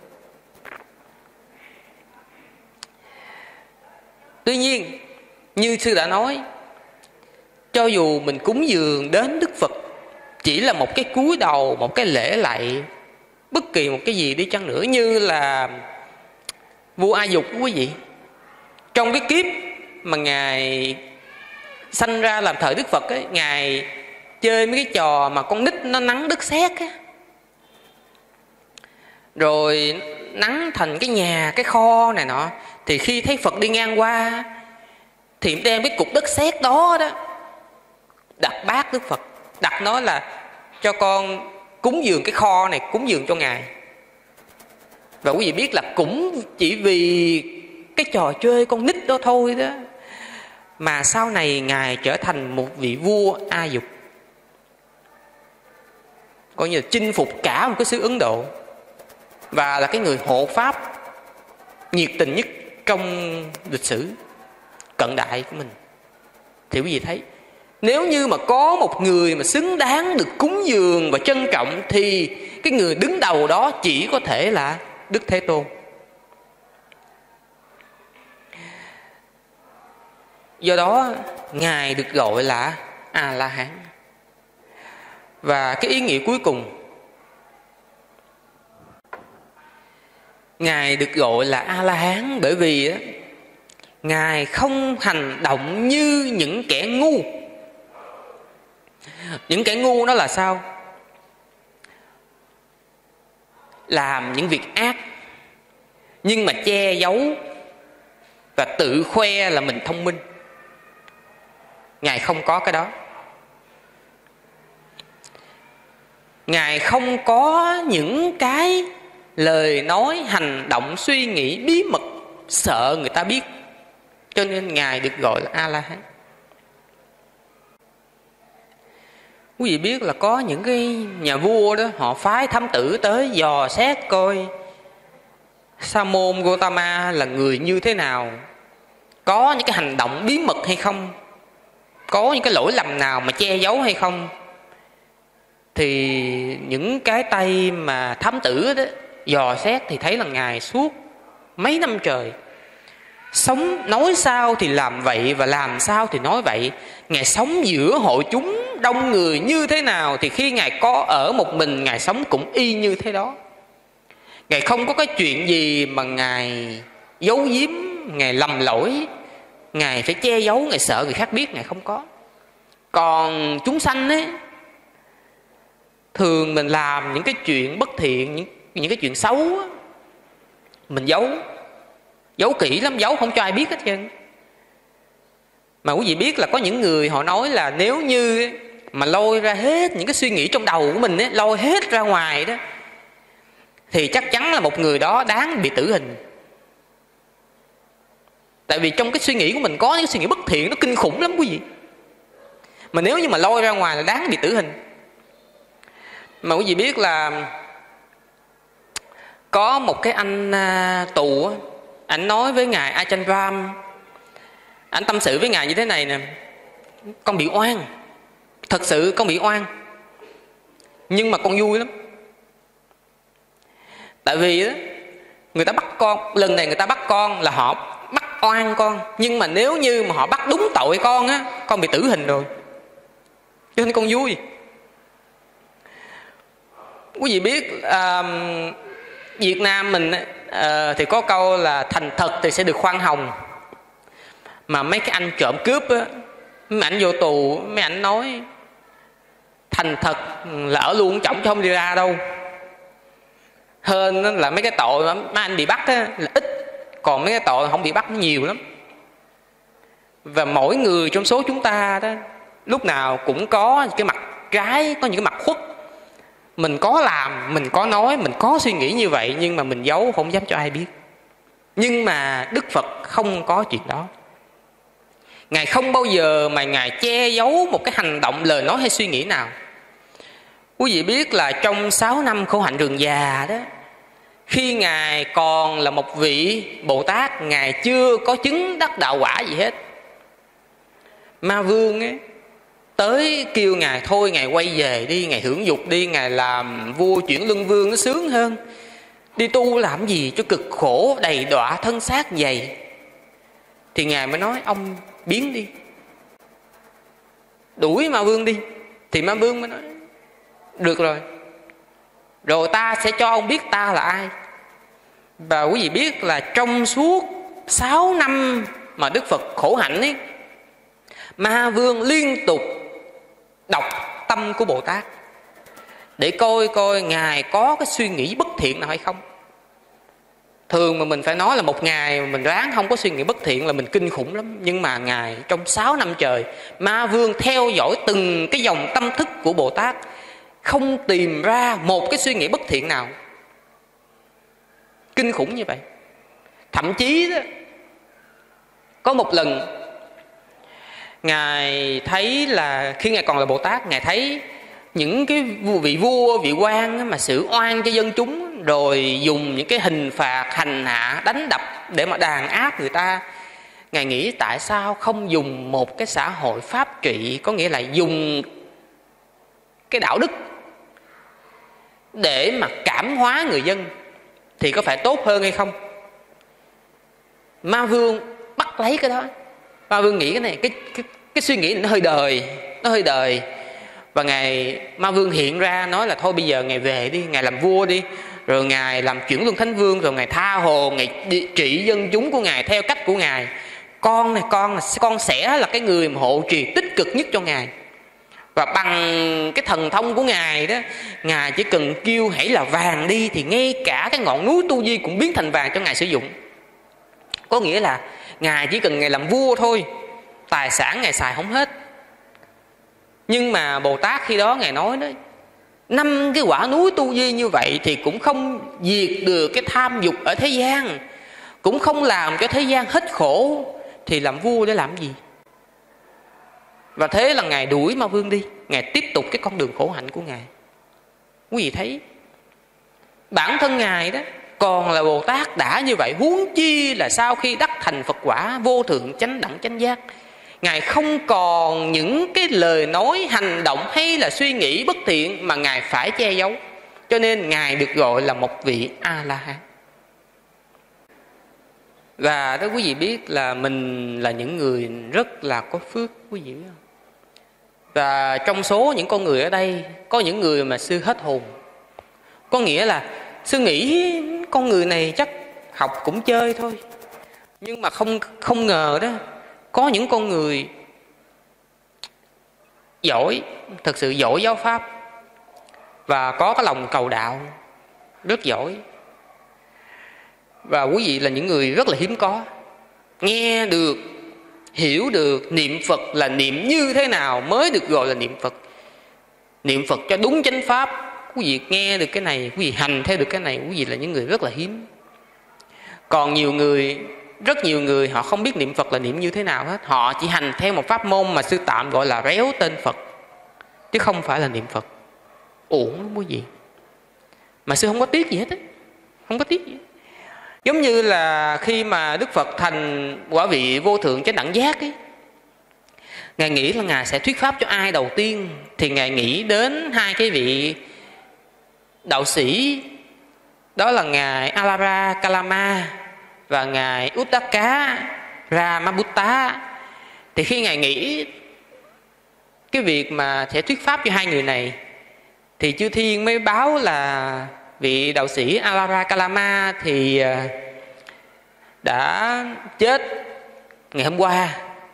Tuy nhiên như sư đã nói, cho dù mình cúng dường đến Đức Phật chỉ là một cái cúi đầu, một cái lễ lạy, bất kỳ một cái gì đi chăng nữa, như là vua A Dục quý vị, trong cái kiếp mà Ngài sanh ra làm thời Đức Phật ấy, Ngài chơi mấy cái trò mà con nít nó nắn đất sét á, rồi nắn thành cái nhà, cái kho này nọ. Thì khi thấy Phật đi ngang qua thì đem cái cục đất sét đó đặt bát Đức Phật, đặt nói là cho cúng dường cái kho này, cúng dường cho Ngài. Và quý vị biết là cũng chỉ vì cái trò chơi con nít đó thôi đó mà sau này Ngài trở thành một vị vua A Dục, coi như là chinh phục cả một cái xứ Ấn Độ, và là cái người hộ pháp nhiệt tình nhất trong lịch sử cận đại của mình. Thì quý vị thấy, nếu như mà có một người mà xứng đáng được cúng dường và trân trọng thì cái người đứng đầu đó chỉ có thể là Đức Thế Tôn. Do đó Ngài được gọi là A-la-hán. Và cái ý nghĩa cuối cùng, Ngài được gọi là A-la-hán bởi vì Ngài không hành động như những kẻ ngu. Những kẻ ngu đó là sao? Làm những việc ác nhưng mà che giấu và tự khoe là mình thông minh. Ngài không có cái đó. Ngài không có những cái lời nói, hành động, suy nghĩ bí mật sợ người ta biết. Cho nên Ngài được gọi là A-la-hán. Quý vị biết là có những cái nhà vua đó, họ phái thám tử tới dò xét coi Sa môn Gotama là người như thế nào, có những cái hành động bí mật hay không, có những cái lỗi lầm nào mà che giấu hay không. Thì những cái tay mà thám tử đó dò xét thì thấy là Ngài suốt mấy năm trời sống, nói sao thì làm vậy và làm sao thì nói vậy. Ngài sống giữa hội chúng đông người như thế nào thì khi Ngài có ở một mình, Ngài sống cũng y như thế đó. Ngài không có cái chuyện gì mà Ngài giấu giếm, Ngài lầm lỗi, Ngài phải che giấu, Ngài sợ người khác biết. Ngài không có. Còn chúng sanh ấy, thường mình làm những cái chuyện bất thiện, những cái chuyện xấu á, mình giấu kỹ lắm, giấu không cho ai biết hết trơn. Mà quý vị biết là có những người họ nói là nếu như mà lôi ra hết những cái suy nghĩ trong đầu của mình ấy, lôi hết ra ngoài đó, thì chắc chắn là một người đó đáng bị tử hình. Tại vì trong cái suy nghĩ của mình có những suy nghĩ bất thiện, nó kinh khủng lắm quý vị. Mà nếu như mà lôi ra ngoài là đáng bị tử hình. Mà quý vị biết là có một cái anh tù, anh nói với Ngài Ajahn Brahm, anh tâm sự với Ngài như thế này nè: con bị oan, thật sự con bị oan, nhưng mà con vui lắm. Tại vì đó, người ta bắt con, lần này người ta bắt con là họ bắt oan con, nhưng mà nếu như mà họ bắt đúng tội con á, con bị tử hình rồi, cho nên con vui. Quý vị biết Việt Nam mình thì có câu là thành thật thì sẽ được khoan hồng. Mà mấy cái anh trộm cướp á, mấy anh vô tù, mấy anh nói thành thật là ở luôn trọng chứ không đi ra đâu. Hơn là mấy cái tội mấy anh bị bắt á, là ít, còn mấy cái tội không bị bắt nó nhiều lắm. Và mỗi người trong số chúng ta đó lúc nào cũng có những cái mặt trái, có những cái mặt khuất. Mình có làm, mình có nói, mình có suy nghĩ như vậy, nhưng mà mình giấu không dám cho ai biết. Nhưng mà Đức Phật không có chuyện đó. Ngài không bao giờ mà Ngài che giấu một cái hành động, lời nói hay suy nghĩ nào. Quý vị biết là trong 6 năm khổ hạnh rừng già đó, khi Ngài còn là một vị Bồ Tát, Ngài chưa có chứng đắc đạo quả gì hết. Ma Vương ấy tới kêu Ngài thôi, Ngài quay về đi, Ngài hưởng dục đi, Ngài làm vua chuyển luân vương nó sướng hơn. Đi tu làm gì cho cực khổ đầy đọa thân xác vậy. Thì Ngài mới nói ông biến đi, đuổi Ma Vương đi. Thì Ma Vương mới nói được rồi, rồi ta sẽ cho ông biết ta là ai. Và quý vị biết là trong suốt 6 năm mà Đức Phật khổ hạnh ấy, Ma Vương liên tục đọc tâm của Bồ Tát để coi Ngài có cái suy nghĩ bất thiện nào hay không. Thường mà mình phải nói là một ngày mình ráng không có suy nghĩ bất thiện là mình kinh khủng lắm. Nhưng mà Ngài trong 6 năm trời, Ma Vương theo dõi từng cái dòng tâm thức của Bồ Tát. không tìm ra một cái suy nghĩ bất thiện nào. Kinh khủng như vậy. Thậm chí đó, có một lần Ngài thấy là khi Ngài còn là Bồ Tát, Ngài thấy những cái vị vua, vị quan mà xử oan cho dân chúng, rồi dùng những cái hình phạt hành hạ, đánh đập để mà đàn áp người ta. Ngài nghĩ tại sao không dùng một cái xã hội pháp trị, có nghĩa là dùng cái đạo đức để mà cảm hóa người dân thì có phải tốt hơn hay không? Ma Vương bắt lấy cái đó. Ma Vương nghĩ cái này, cái suy nghĩ này nó hơi đời. Và Ma Vương hiện ra nói là thôi bây giờ Ngài về đi, Ngài làm vua đi, rồi Ngài làm chuyển luân thánh vương, rồi Ngài tha hồ, Ngài trị dân chúng của Ngài theo cách của Ngài. Con sẽ là cái người mà hộ trì tích cực nhất cho Ngài. Và bằng cái thần thông của Ngài đó, Ngài chỉ cần kêu hãy là vàng đi, thì ngay cả cái ngọn núi Tu Di cũng biến thành vàng cho Ngài sử dụng. Có nghĩa là Ngài chỉ cần Ngài làm vua thôi, tài sản Ngài xài không hết. Nhưng mà Bồ Tát khi đó Ngài nói đó, 5 cái quả núi Tu Di như vậy thì cũng không diệt được cái tham dục ở thế gian, cũng không làm cho thế gian hết khổ, thì làm vua để làm gì? Và thế là Ngài đuổi Ma Vương đi, Ngài tiếp tục cái con đường khổ hạnh của Ngài. Quý vị thấy, bản thân Ngài đó còn là Bồ Tát đã như vậy, huống chi là sau khi đắc thành Phật quả vô thượng chánh đẳng chánh giác. Ngài không còn những cái lời nói, hành động hay là suy nghĩ bất thiện mà Ngài phải che giấu. Cho nên Ngài được gọi là một vị A-la-hán. Và đó quý vị biết là mình là những người rất là có phước, quý vị biết không? Và trong số những con người ở đây, có những người mà sư hết hồn. Có nghĩa là sư nghĩ con người này chắc học cũng chơi thôi. Nhưng mà không ngờ đó, có những con người giỏi, thật sự giỏi giáo pháp, và có cái lòng cầu đạo rất giỏi. Và quý vị là những người rất là hiếm có. Nghe được, hiểu được niệm Phật là niệm như thế nào mới được gọi là niệm Phật. Niệm Phật cho đúng chánh pháp. Quý vị nghe được cái này, quý vị hành theo được cái này, quý vị là những người rất là hiếm. Còn rất nhiều người họ không biết niệm Phật là niệm như thế nào hết. Họ chỉ hành theo một pháp môn mà sư tạm gọi là réo tên Phật, chứ không phải là niệm Phật. Uổng lắm quý vị. Mà sư không có tiếc gì hết á, không có tiếc gì. Giống như là khi mà Đức Phật thành quả vị vô thượng chánh đẳng giác ấy, Ngài nghĩ là Ngài sẽ thuyết pháp cho ai đầu tiên? Thì Ngài nghĩ đến 2 cái vị đạo sĩ, đó là Ngài Alara Kalama và Ngài Uddaka Ramabutta. Thì khi Ngài nghĩ cái việc mà sẽ thuyết pháp cho 2 người này, thì chư thiên mới báo là vị đạo sĩ Alara Kalama thì đã chết ngày hôm qua,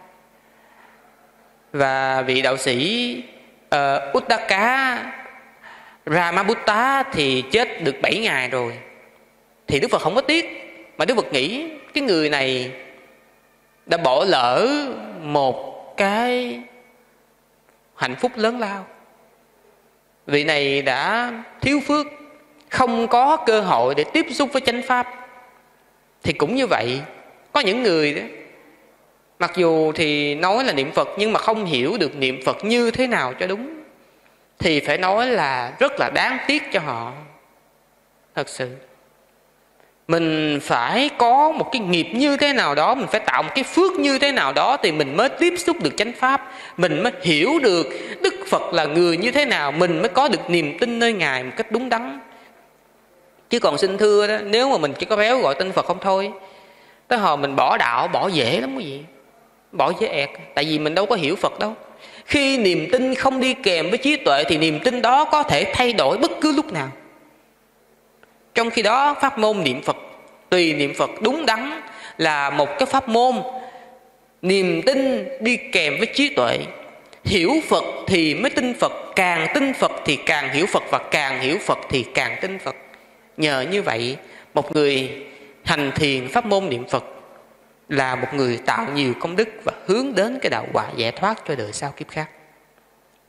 và vị đạo sĩ Uddaka Ramabutta thì chết được 7 ngày rồi. Thì Đức Phật không có tiếc, mà Đức Phật nghĩ cái người này đã bỏ lỡ một cái hạnh phúc lớn lao. Vị này đã thiếu phước, không có cơ hội để tiếp xúc với chánh pháp. Thì cũng như vậy, có những người đó, mặc dù thì nói là niệm Phật nhưng mà không hiểu được niệm Phật như thế nào cho đúng, thì phải nói là rất là đáng tiếc cho họ. Thật sự mình phải có một cái nghiệp như thế nào đó, mình phải tạo một cái phước như thế nào đó, thì mình mới tiếp xúc được chánh pháp, mình mới hiểu được Đức Phật là người như thế nào, mình mới có được niềm tin nơi Ngài một cách đúng đắn. Chứ còn xin thưa đó, nếu mà mình chỉ có réo gọi tên Phật không thôi, tới hồi mình bỏ đạo bỏ dễ lắm quý vị, bỏ dễ ẹt. Tại vì mình đâu có hiểu Phật đâu. Khi niềm tin không đi kèm với trí tuệ thì niềm tin đó có thể thay đổi bất cứ lúc nào. Trong khi đó pháp môn niệm Phật, tùy niệm Phật đúng đắn là một cái pháp môn niềm tin đi kèm với trí tuệ. Hiểu Phật thì mới tin Phật, càng tin Phật thì càng hiểu Phật, và càng hiểu Phật thì càng tin Phật. Nhờ như vậy, một người hành thiền pháp môn niệm Phật là một người tạo nhiều công đức và hướng đến cái đạo quả giải thoát cho đời sau kiếp khác.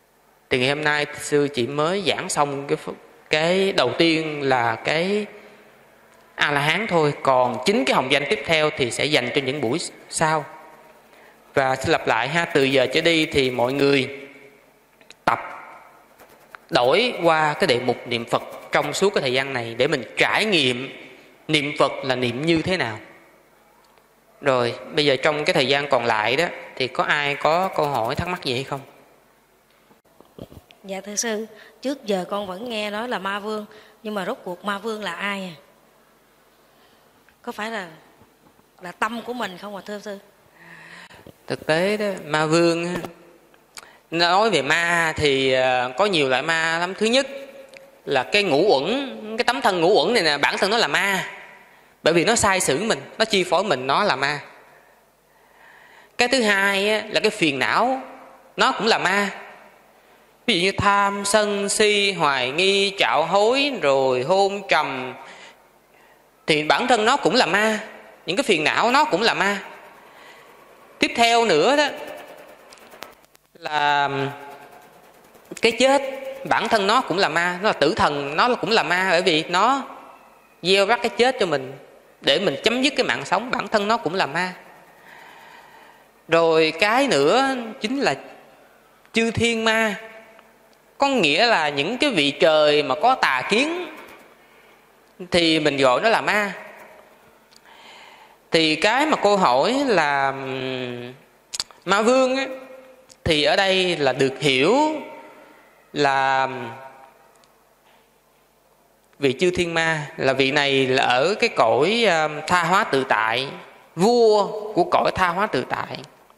Thì ngày hôm nay sư chỉ mới giảng xong cái đầu tiên là cái A-la-hán thôi. Còn chính cái hồng danh tiếp theo thì sẽ dành cho những buổi sau. Và xin lặp lại ha, từ giờ trở đi thì mọi người tập đổi qua cái đề mục niệm Phật trong suốt cái thời gian này để mình trải nghiệm niệm Phật là niệm như thế nào. Rồi bây giờ trong cái thời gian còn lại đó thì có ai có câu hỏi thắc mắc gì hay không? Dạ thưa sư, trước giờ con vẫn nghe nói là ma vương, nhưng mà rốt cuộc ma vương là ai à? Có phải là tâm của mình không à thưa sư? Thực tế đó, ma vương á, nói về ma thì có nhiều loại ma lắm. Thứ nhất là cái ngũ uẩn, cái tấm thân ngũ uẩn này nè, bản thân nó là ma. Bởi vì nó sai sử mình, nó chi phối mình, nó là ma. Cái thứ hai á, là cái phiền não, nó cũng là ma. Ví dụ như tham, sân, si, hoài nghi, trạo hối, rồi hôn trầm, thì bản thân nó cũng là ma. Những cái phiền não nó cũng là ma. Tiếp theo nữa đó là cái chết, bản thân nó cũng là ma. Nó là tử thần, nó cũng là ma. Bởi vì nó gieo rắc cái chết cho mình để mình chấm dứt cái mạng sống, bản thân nó cũng là ma. Rồi cái nữa chính là chư thiên ma. Có nghĩa là những cái vị trời mà có tà kiến thì mình gọi nó là ma. Thì cái mà cô hỏi là ma vương á, thì ở đây là được hiểu là vị chư thiên ma, là vị này là ở cái cõi tha hóa tự tại, vua của cõi tha hóa tự tại.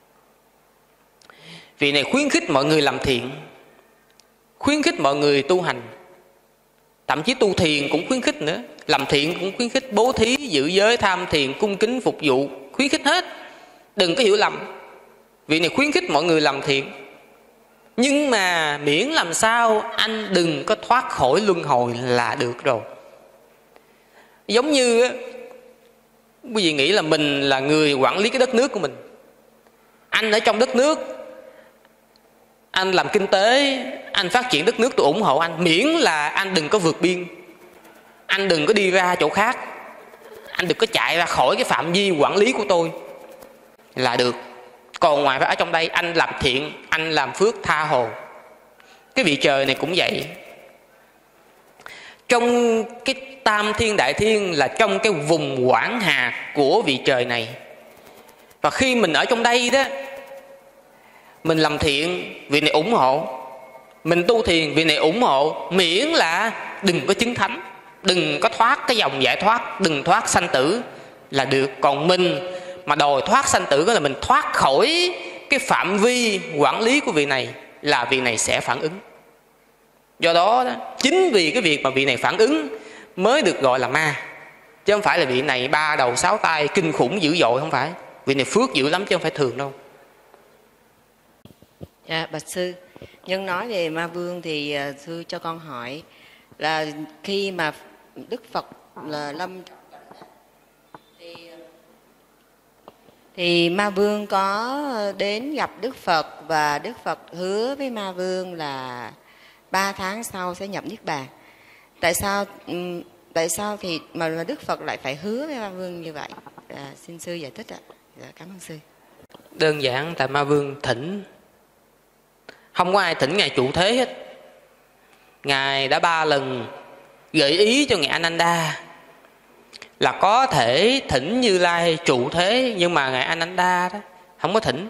Vị này khuyến khích mọi người làm thiện, khuyến khích mọi người tu hành, thậm chí tu thiền cũng khuyến khích nữa, làm thiện cũng khuyến khích, bố thí, giữ giới, tham thiền, cung kính, phục vụ, khuyến khích hết. Đừng có hiểu lầm, vị này khuyến khích mọi người làm thiện, nhưng mà miễn làm sao anh đừng có thoát khỏi luân hồi là được rồi. Giống như quý vị nghĩ là mình là người quản lý cái đất nước của mình. Anh ở trong đất nước, anh làm kinh tế, anh phát triển đất nước, tôi ủng hộ anh, miễn là anh đừng có vượt biên, anh đừng có đi ra chỗ khác, anh đừng có chạy ra khỏi cái phạm vi quản lý của tôi là được. Còn ngoài ra ở trong đây anh làm thiện, anh làm phước tha hồ. Cái vị trời này cũng vậy. Trong cái tam thiên đại thiên là trong cái vùng quản hạt của vị trời này. Và khi mình ở trong đây đó, mình làm thiện, vị này ủng hộ. Mình tu thiền, vị này ủng hộ. Miễn là đừng có chứng thánh, đừng có thoát cái dòng giải thoát, đừng thoát sanh tử là được. Còn mình mà đòi thoát sanh tử, đó là mình thoát khỏi cái phạm vi quản lý của vị này, là vị này sẽ phản ứng. Do đó chính vì cái việc mà vị này phản ứng mới được gọi là ma, chứ không phải là vị này 3 đầu 6 tay kinh khủng dữ dội, không phải. Vị này phước dữ lắm chứ không phải thường đâu. Dạ, bạch sư, nhân nói về ma vương thì sư cho con hỏi là khi mà Đức Phật là lâm thì ma vương có đến gặp Đức Phật, và Đức Phật hứa với ma vương là 3 tháng sau sẽ nhập niết bàn. Tại sao thì mà Đức Phật lại phải hứa với ma vương như vậy? Xin sư giải thích ạ. Dạ, cảm ơn sư. Đơn giản tại ma vương thỉnh, không có ai thỉnh ngài trụ thế hết. Ngài đã 3 lần gợi ý cho ngài Ananda là có thể thỉnh Như Lai trụ thế, nhưng mà ngài Ananda đó không có thỉnh.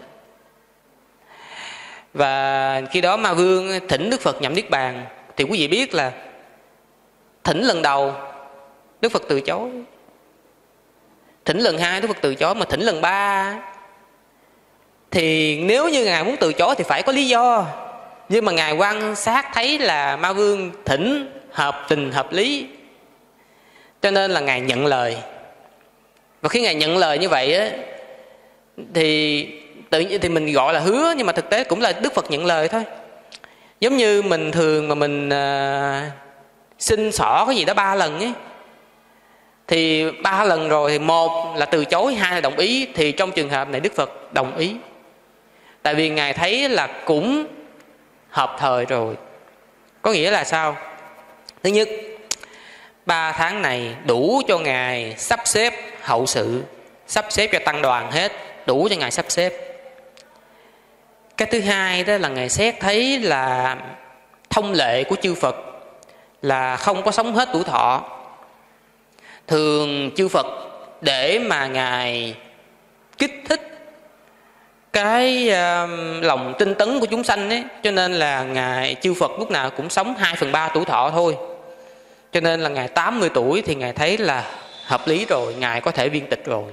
Và khi đó ma vương thỉnh Đức Phật nhập niết bàn, thì quý vị biết là thỉnh lần đầu Đức Phật từ chối, thỉnh lần 2 Đức Phật từ chối, mà thỉnh lần 3 thì nếu như ngài muốn từ chối thì phải có lý do. Nhưng mà ngài quan sát thấy là ma vương thỉnh hợp tình hợp lý, cho nên là ngài nhận lời. Và khi ngài nhận lời như vậy á, thì tự nhiên thì mình gọi là hứa, nhưng mà thực tế cũng là Đức Phật nhận lời thôi. Giống như mình thường mà mình xin xỏ cái gì đó 3 lần ấy, thì 3 lần rồi thì 1 là từ chối, 2 là đồng ý. Thì trong trường hợp này Đức Phật đồng ý, tại vì ngài thấy là cũng hợp thời rồi. Có nghĩa là sao? Thứ nhất, 3 tháng này đủ cho Ngài sắp xếp hậu sự, sắp xếp cho tăng đoàn hết, đủ cho Ngài sắp xếp. Cái thứ hai đó là Ngài xét thấy là thông lệ của chư Phật là không có sống hết tuổi thọ. Thường chư Phật để mà Ngài kích thích cái lòng tinh tấn của chúng sanh ấy, cho nên là Ngài chư Phật lúc nào cũng sống 2/3 tuổi thọ thôi. Cho nên là Ngài 80 tuổi thì Ngài thấy là hợp lý rồi, Ngài có thể viên tịch rồi.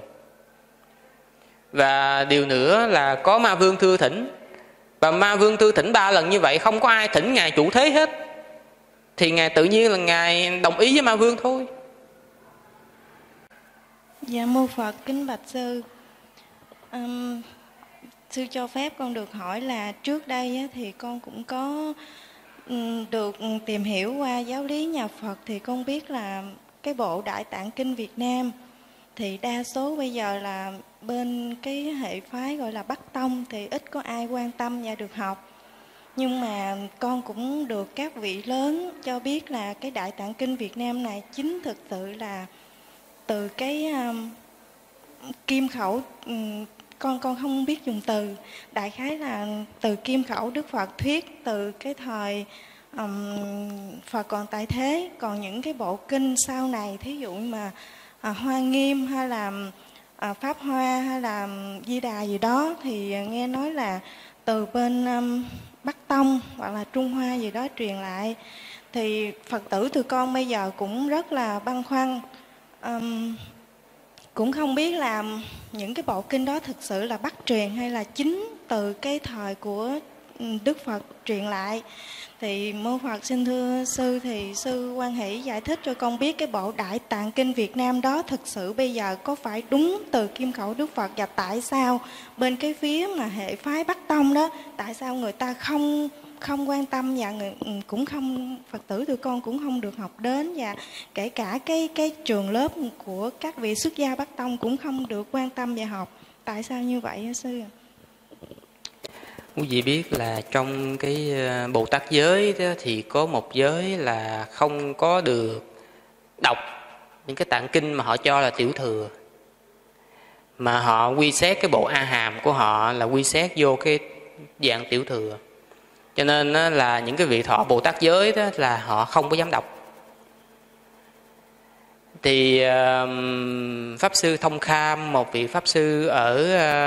Và điều nữa là có Ma Vương thưa thỉnh, và Ma Vương thưa thỉnh 3 lần như vậy, không có ai thỉnh Ngài trụ thế hết, thì Ngài tự nhiên là Ngài đồng ý với Ma Vương thôi. Dạ mô Phật, kính bạch sư. Sư cho phép con được hỏi là trước đây thì con cũng có được tìm hiểu qua giáo lý nhà Phật, thì con biết là cái bộ Đại Tạng Kinh Việt Nam thì đa số bây giờ là bên cái hệ phái gọi là Bắc Tông thì ít có ai quan tâm và được học. Nhưng mà con cũng được các vị lớn cho biết là cái Đại Tạng Kinh Việt Nam này chính thực sự là từ cái kim khẩu, con không biết dùng từ, đại khái là từ kim khẩu Đức Phật thuyết từ cái thời Phật còn tại thế. Còn những cái bộ kinh sau này, thí dụ mà Hoa Nghiêm hay là Pháp Hoa hay là Di Đà gì đó, thì nghe nói là từ bên Bắc Tông hoặc là Trung Hoa gì đó truyền lại. Thì Phật tử tụi con bây giờ cũng rất là băn khoăn, cũng không biết là những cái bộ kinh đó thực sự là Bắc truyền hay là chính từ cái thời của Đức Phật truyền lại. Thì mô Phật xin thưa sư, thì sư quan hỷ giải thích cho con biết cái bộ Đại Tạng Kinh Việt Nam đó thực sự bây giờ có phải đúng từ kim khẩu Đức Phật, và tại sao bên cái phía mà hệ phái Bắc Tông đó, tại sao người ta không quan tâm, và cũng không, Phật tử tụi con cũng không được học đến, và kể cả cái trường lớp của các vị xuất gia Bắc Tông cũng không được quan tâm và học. Tại sao như vậy hả sư? Quý vị biết là trong cái Bồ Tát giới đó, thì có một giới là không có được đọc những cái tạng kinh mà họ cho là tiểu thừa, mà họ quy xét cái bộ A Hàm của họ là quy xét vô cái dạng tiểu thừa. Cho nên là những cái vị thọ Bồ Tát giới đó là họ không có dám đọc. Thì Pháp Sư Thông Kham, một vị Pháp Sư ở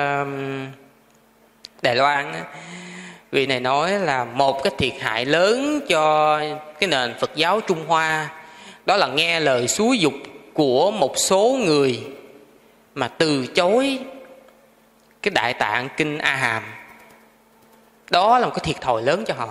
Đài Loan, vị này nói là một cái thiệt hại lớn cho cái nền Phật giáo Trung Hoa đó là nghe lời xúi dục của một số người mà từ chối cái Đại Tạng Kinh A Hàm. Đó là một cái thiệt thòi lớn cho họ.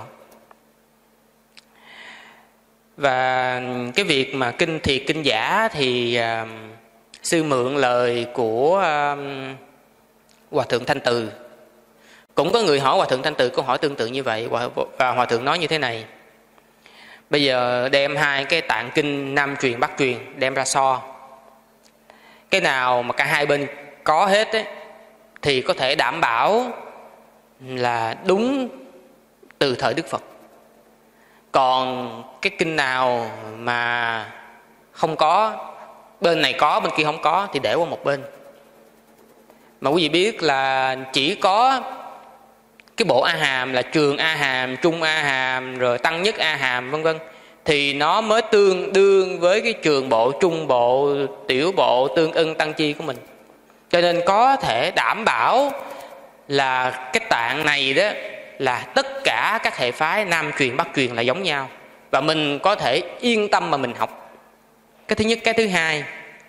Và cái việc mà kinh thiệt kinh giả thì sư mượn lời của Hòa Thượng Thanh Từ. Cũng có người hỏi Hòa Thượng Thanh Từ câu hỏi tương tự như vậy, và Hòa Thượng nói như thế này: bây giờ đem hai cái tạng kinh Nam truyền Bắc truyền đem ra so, cái nào mà cả hai bên có hết ấy, thì có thể đảm bảo là đúng từ thời Đức Phật. Còn cái kinh nào mà không có, bên này có bên kia không có, thì để qua một bên. Mà quý vị biết là chỉ có cái bộ A Hàm là trường A Hàm, trung A Hàm, rồi tăng nhất A Hàm vân vân, thì nó mới tương đương với cái trường bộ, trung bộ, tiểu bộ, tương ưng, tăng chi của mình. Cho nên có thể đảm bảo là cái tạng này đó là tất cả các hệ phái Nam truyền Bắc truyền là giống nhau, và mình có thể yên tâm mà mình học. Cái thứ nhất. Cái thứ hai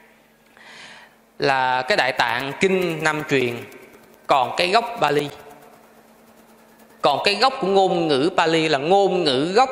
là cái Đại Tạng Kinh Nam truyền còn cái gốc Pali, còn cái gốc của ngôn ngữ Pali là ngôn ngữ gốc,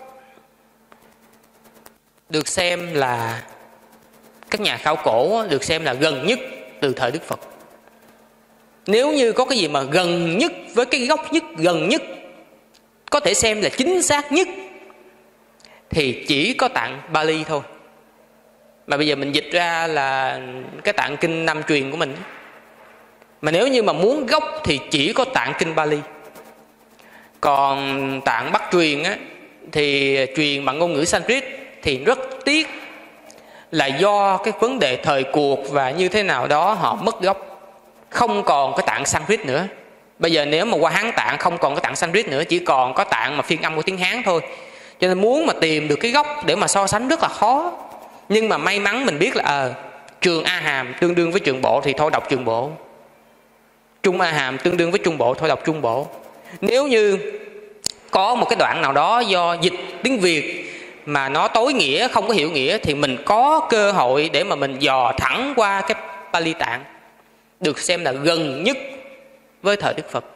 được xem là các nhà khảo cổ được xem là gần nhất từ thời Đức Phật. Nếu như có cái gì mà gần nhất với cái gốc nhất, gần nhất, có thể xem là chính xác nhất, thì chỉ có tạng Pali thôi. Mà bây giờ mình dịch ra là cái tạng kinh Nam truyền của mình. Mà nếu như mà muốn gốc thì chỉ có tạng kinh Pali. Còn tạng Bắc truyền á, thì truyền bằng ngôn ngữ Sanskrit, thì rất tiếc là do cái vấn đề thời cuộc và như thế nào đó họ mất gốc, không còn cái tạng Sanskrit nữa. Bây giờ nếu mà qua Hán tạng không còn cái tạng Sanskrit nữa, chỉ còn có tạng mà phiên âm của tiếng Hán thôi. Cho nên muốn mà tìm được cái gốc để mà so sánh rất là khó. Nhưng mà may mắn mình biết là Trường A Hàm tương đương với Trường Bộ thì thôi đọc Trường Bộ, Trung A Hàm tương đương với Trung Bộ thôi đọc Trung Bộ. Nếu như có một cái đoạn nào đó do dịch tiếng Việt mà nó tối nghĩa, không có hiểu nghĩa, thì mình có cơ hội để mà mình dò thẳng qua cái Pali tạng, được xem là gần nhất với thời Đức Phật.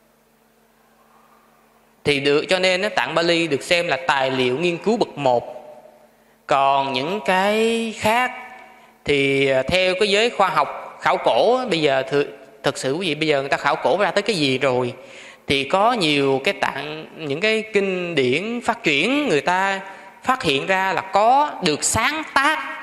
Thì được, cho nên tạng Pali được xem là tài liệu nghiên cứu bậc 1. Còn những cái khác thì theo cái giới khoa học khảo cổ, bây giờ thực sự quý vị, bây giờ người ta khảo cổ ra tới cái gì rồi, thì có nhiều cái tạng, những cái kinh điển phát triển, người ta phát hiện ra là có được sáng tác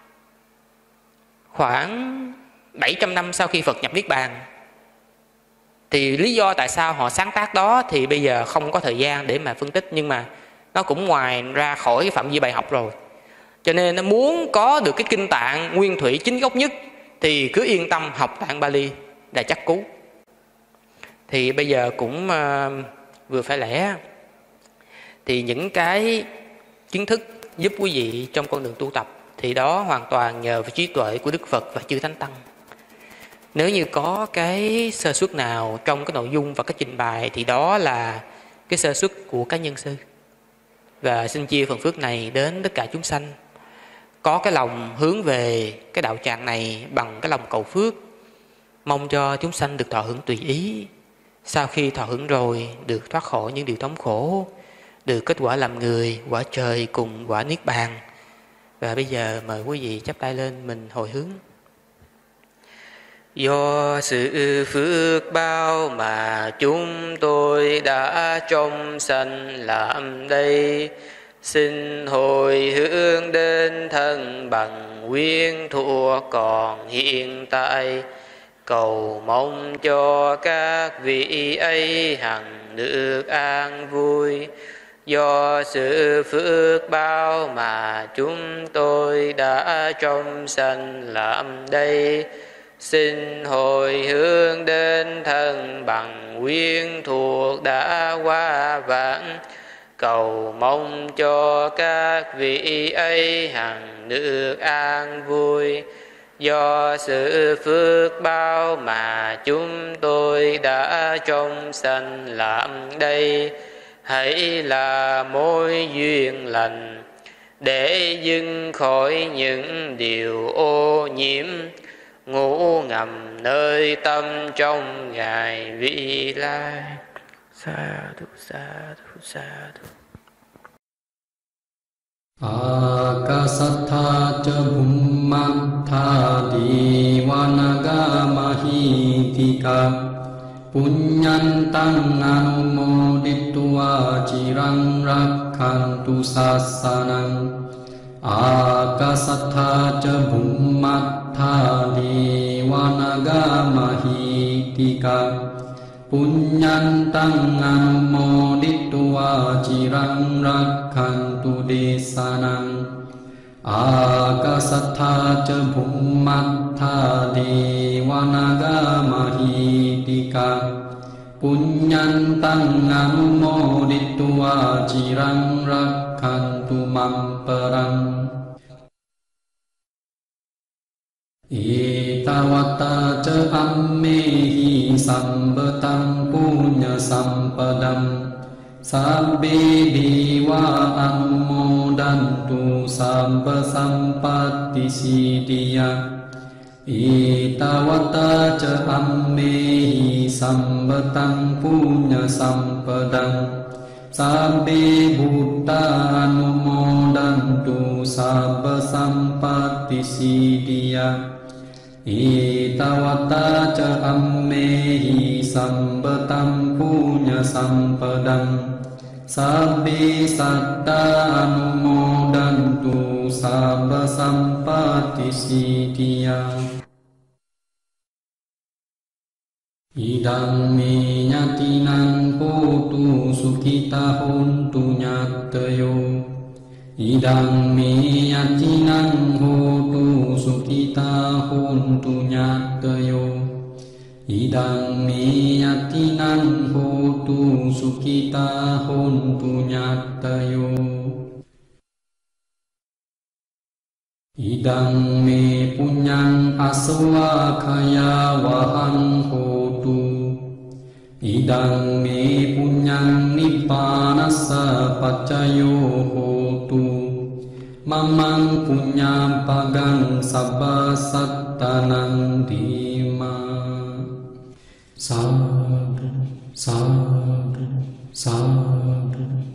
khoảng 700 năm sau khi Phật nhập Niết Bàn. Thì lý do tại sao họ sáng tác đó thì bây giờ không có thời gian để mà phân tích, nhưng mà nó cũng ngoài ra khỏi cái phạm vi bài học rồi. Cho nên nó muốn có được cái kinh tạng nguyên thủy chính gốc nhất thì cứ yên tâm học tạng Pali là chắc cú. Thì bây giờ cũng vừa phải lẽ, thì những cái kiến thức giúp quý vị trong con đường tu tập thì đó hoàn toàn nhờ vào trí tuệ của Đức Phật và chư Thánh Tăng. Nếu như có cái sơ suất nào trong cái nội dung và cái trình bày thì đó là cái sơ suất của cá nhân sư. Và xin chia phần phước này đến tất cả chúng sanh có cái lòng hướng về cái đạo tràng này bằng cái lòng cầu phước, mong cho chúng sanh được thọ hưởng tùy ý. Sau khi thọ hưởng rồi được thoát khỏi những điều thống khổ, được kết quả làm người, quả trời cùng quả Niết Bàn. Và bây giờ mời quý vị chắp tay lên mình hồi hướng. Do sự phước báo mà chúng tôi đã trong sanh làm đây, xin hồi hướng đến thân bằng quyến thuộc còn hiện tại, cầu mong cho các vị ấy hằng được an vui. Do sự phước báo mà chúng tôi đã trong sanh làm đây, xin hồi hướng đến thân bằng quyến thuộc đã qua vãng, cầu mong cho các vị ấy hằng được an vui. Do sự phước báo mà chúng tôi đã trong sanh làm đây, hãy là mối duyên lành để dừng khỏi những điều ô nhiễm, ngủ ngầm nơi tâm trong ngày vị lai. Sa thu, sa thu, sa thu. Akasattha ca bhummattha divanaga mahitika punyantang anumoditva cirang rakhantu sasanang. Akasattha ca bhummattha divanaga mahitika punyantang anumoditva cirang rakhantu desanang. Akasattha ca bhummattha devanaga mahitika punyantang anumoditva cirang rakhantu mamparang. Itawata ca ammehi sambetang punya sampadam sabbe dewa anumodantu sabba sampatti siddhiya. Itawata ca ammehi sambetang punya sampadam sabbe buddha anumodantu sabba sampatti siddhiya. Itawata ca ammehi sambetam punya sampadam sabbe satta anumodantu sabba sampatti siddhiya. Idang me nyatinang putu sukita hontu nyattayo idang me yatinang hotu sukita hontu nyattayo idang me yatinang hotu sukita hontu nyattayo idang me punyang aswakaya wahang hotu idang me punyang nippanasa paccayo hotu mamang punyang pagang sabba sattanang dima sadhu sadhu sadhu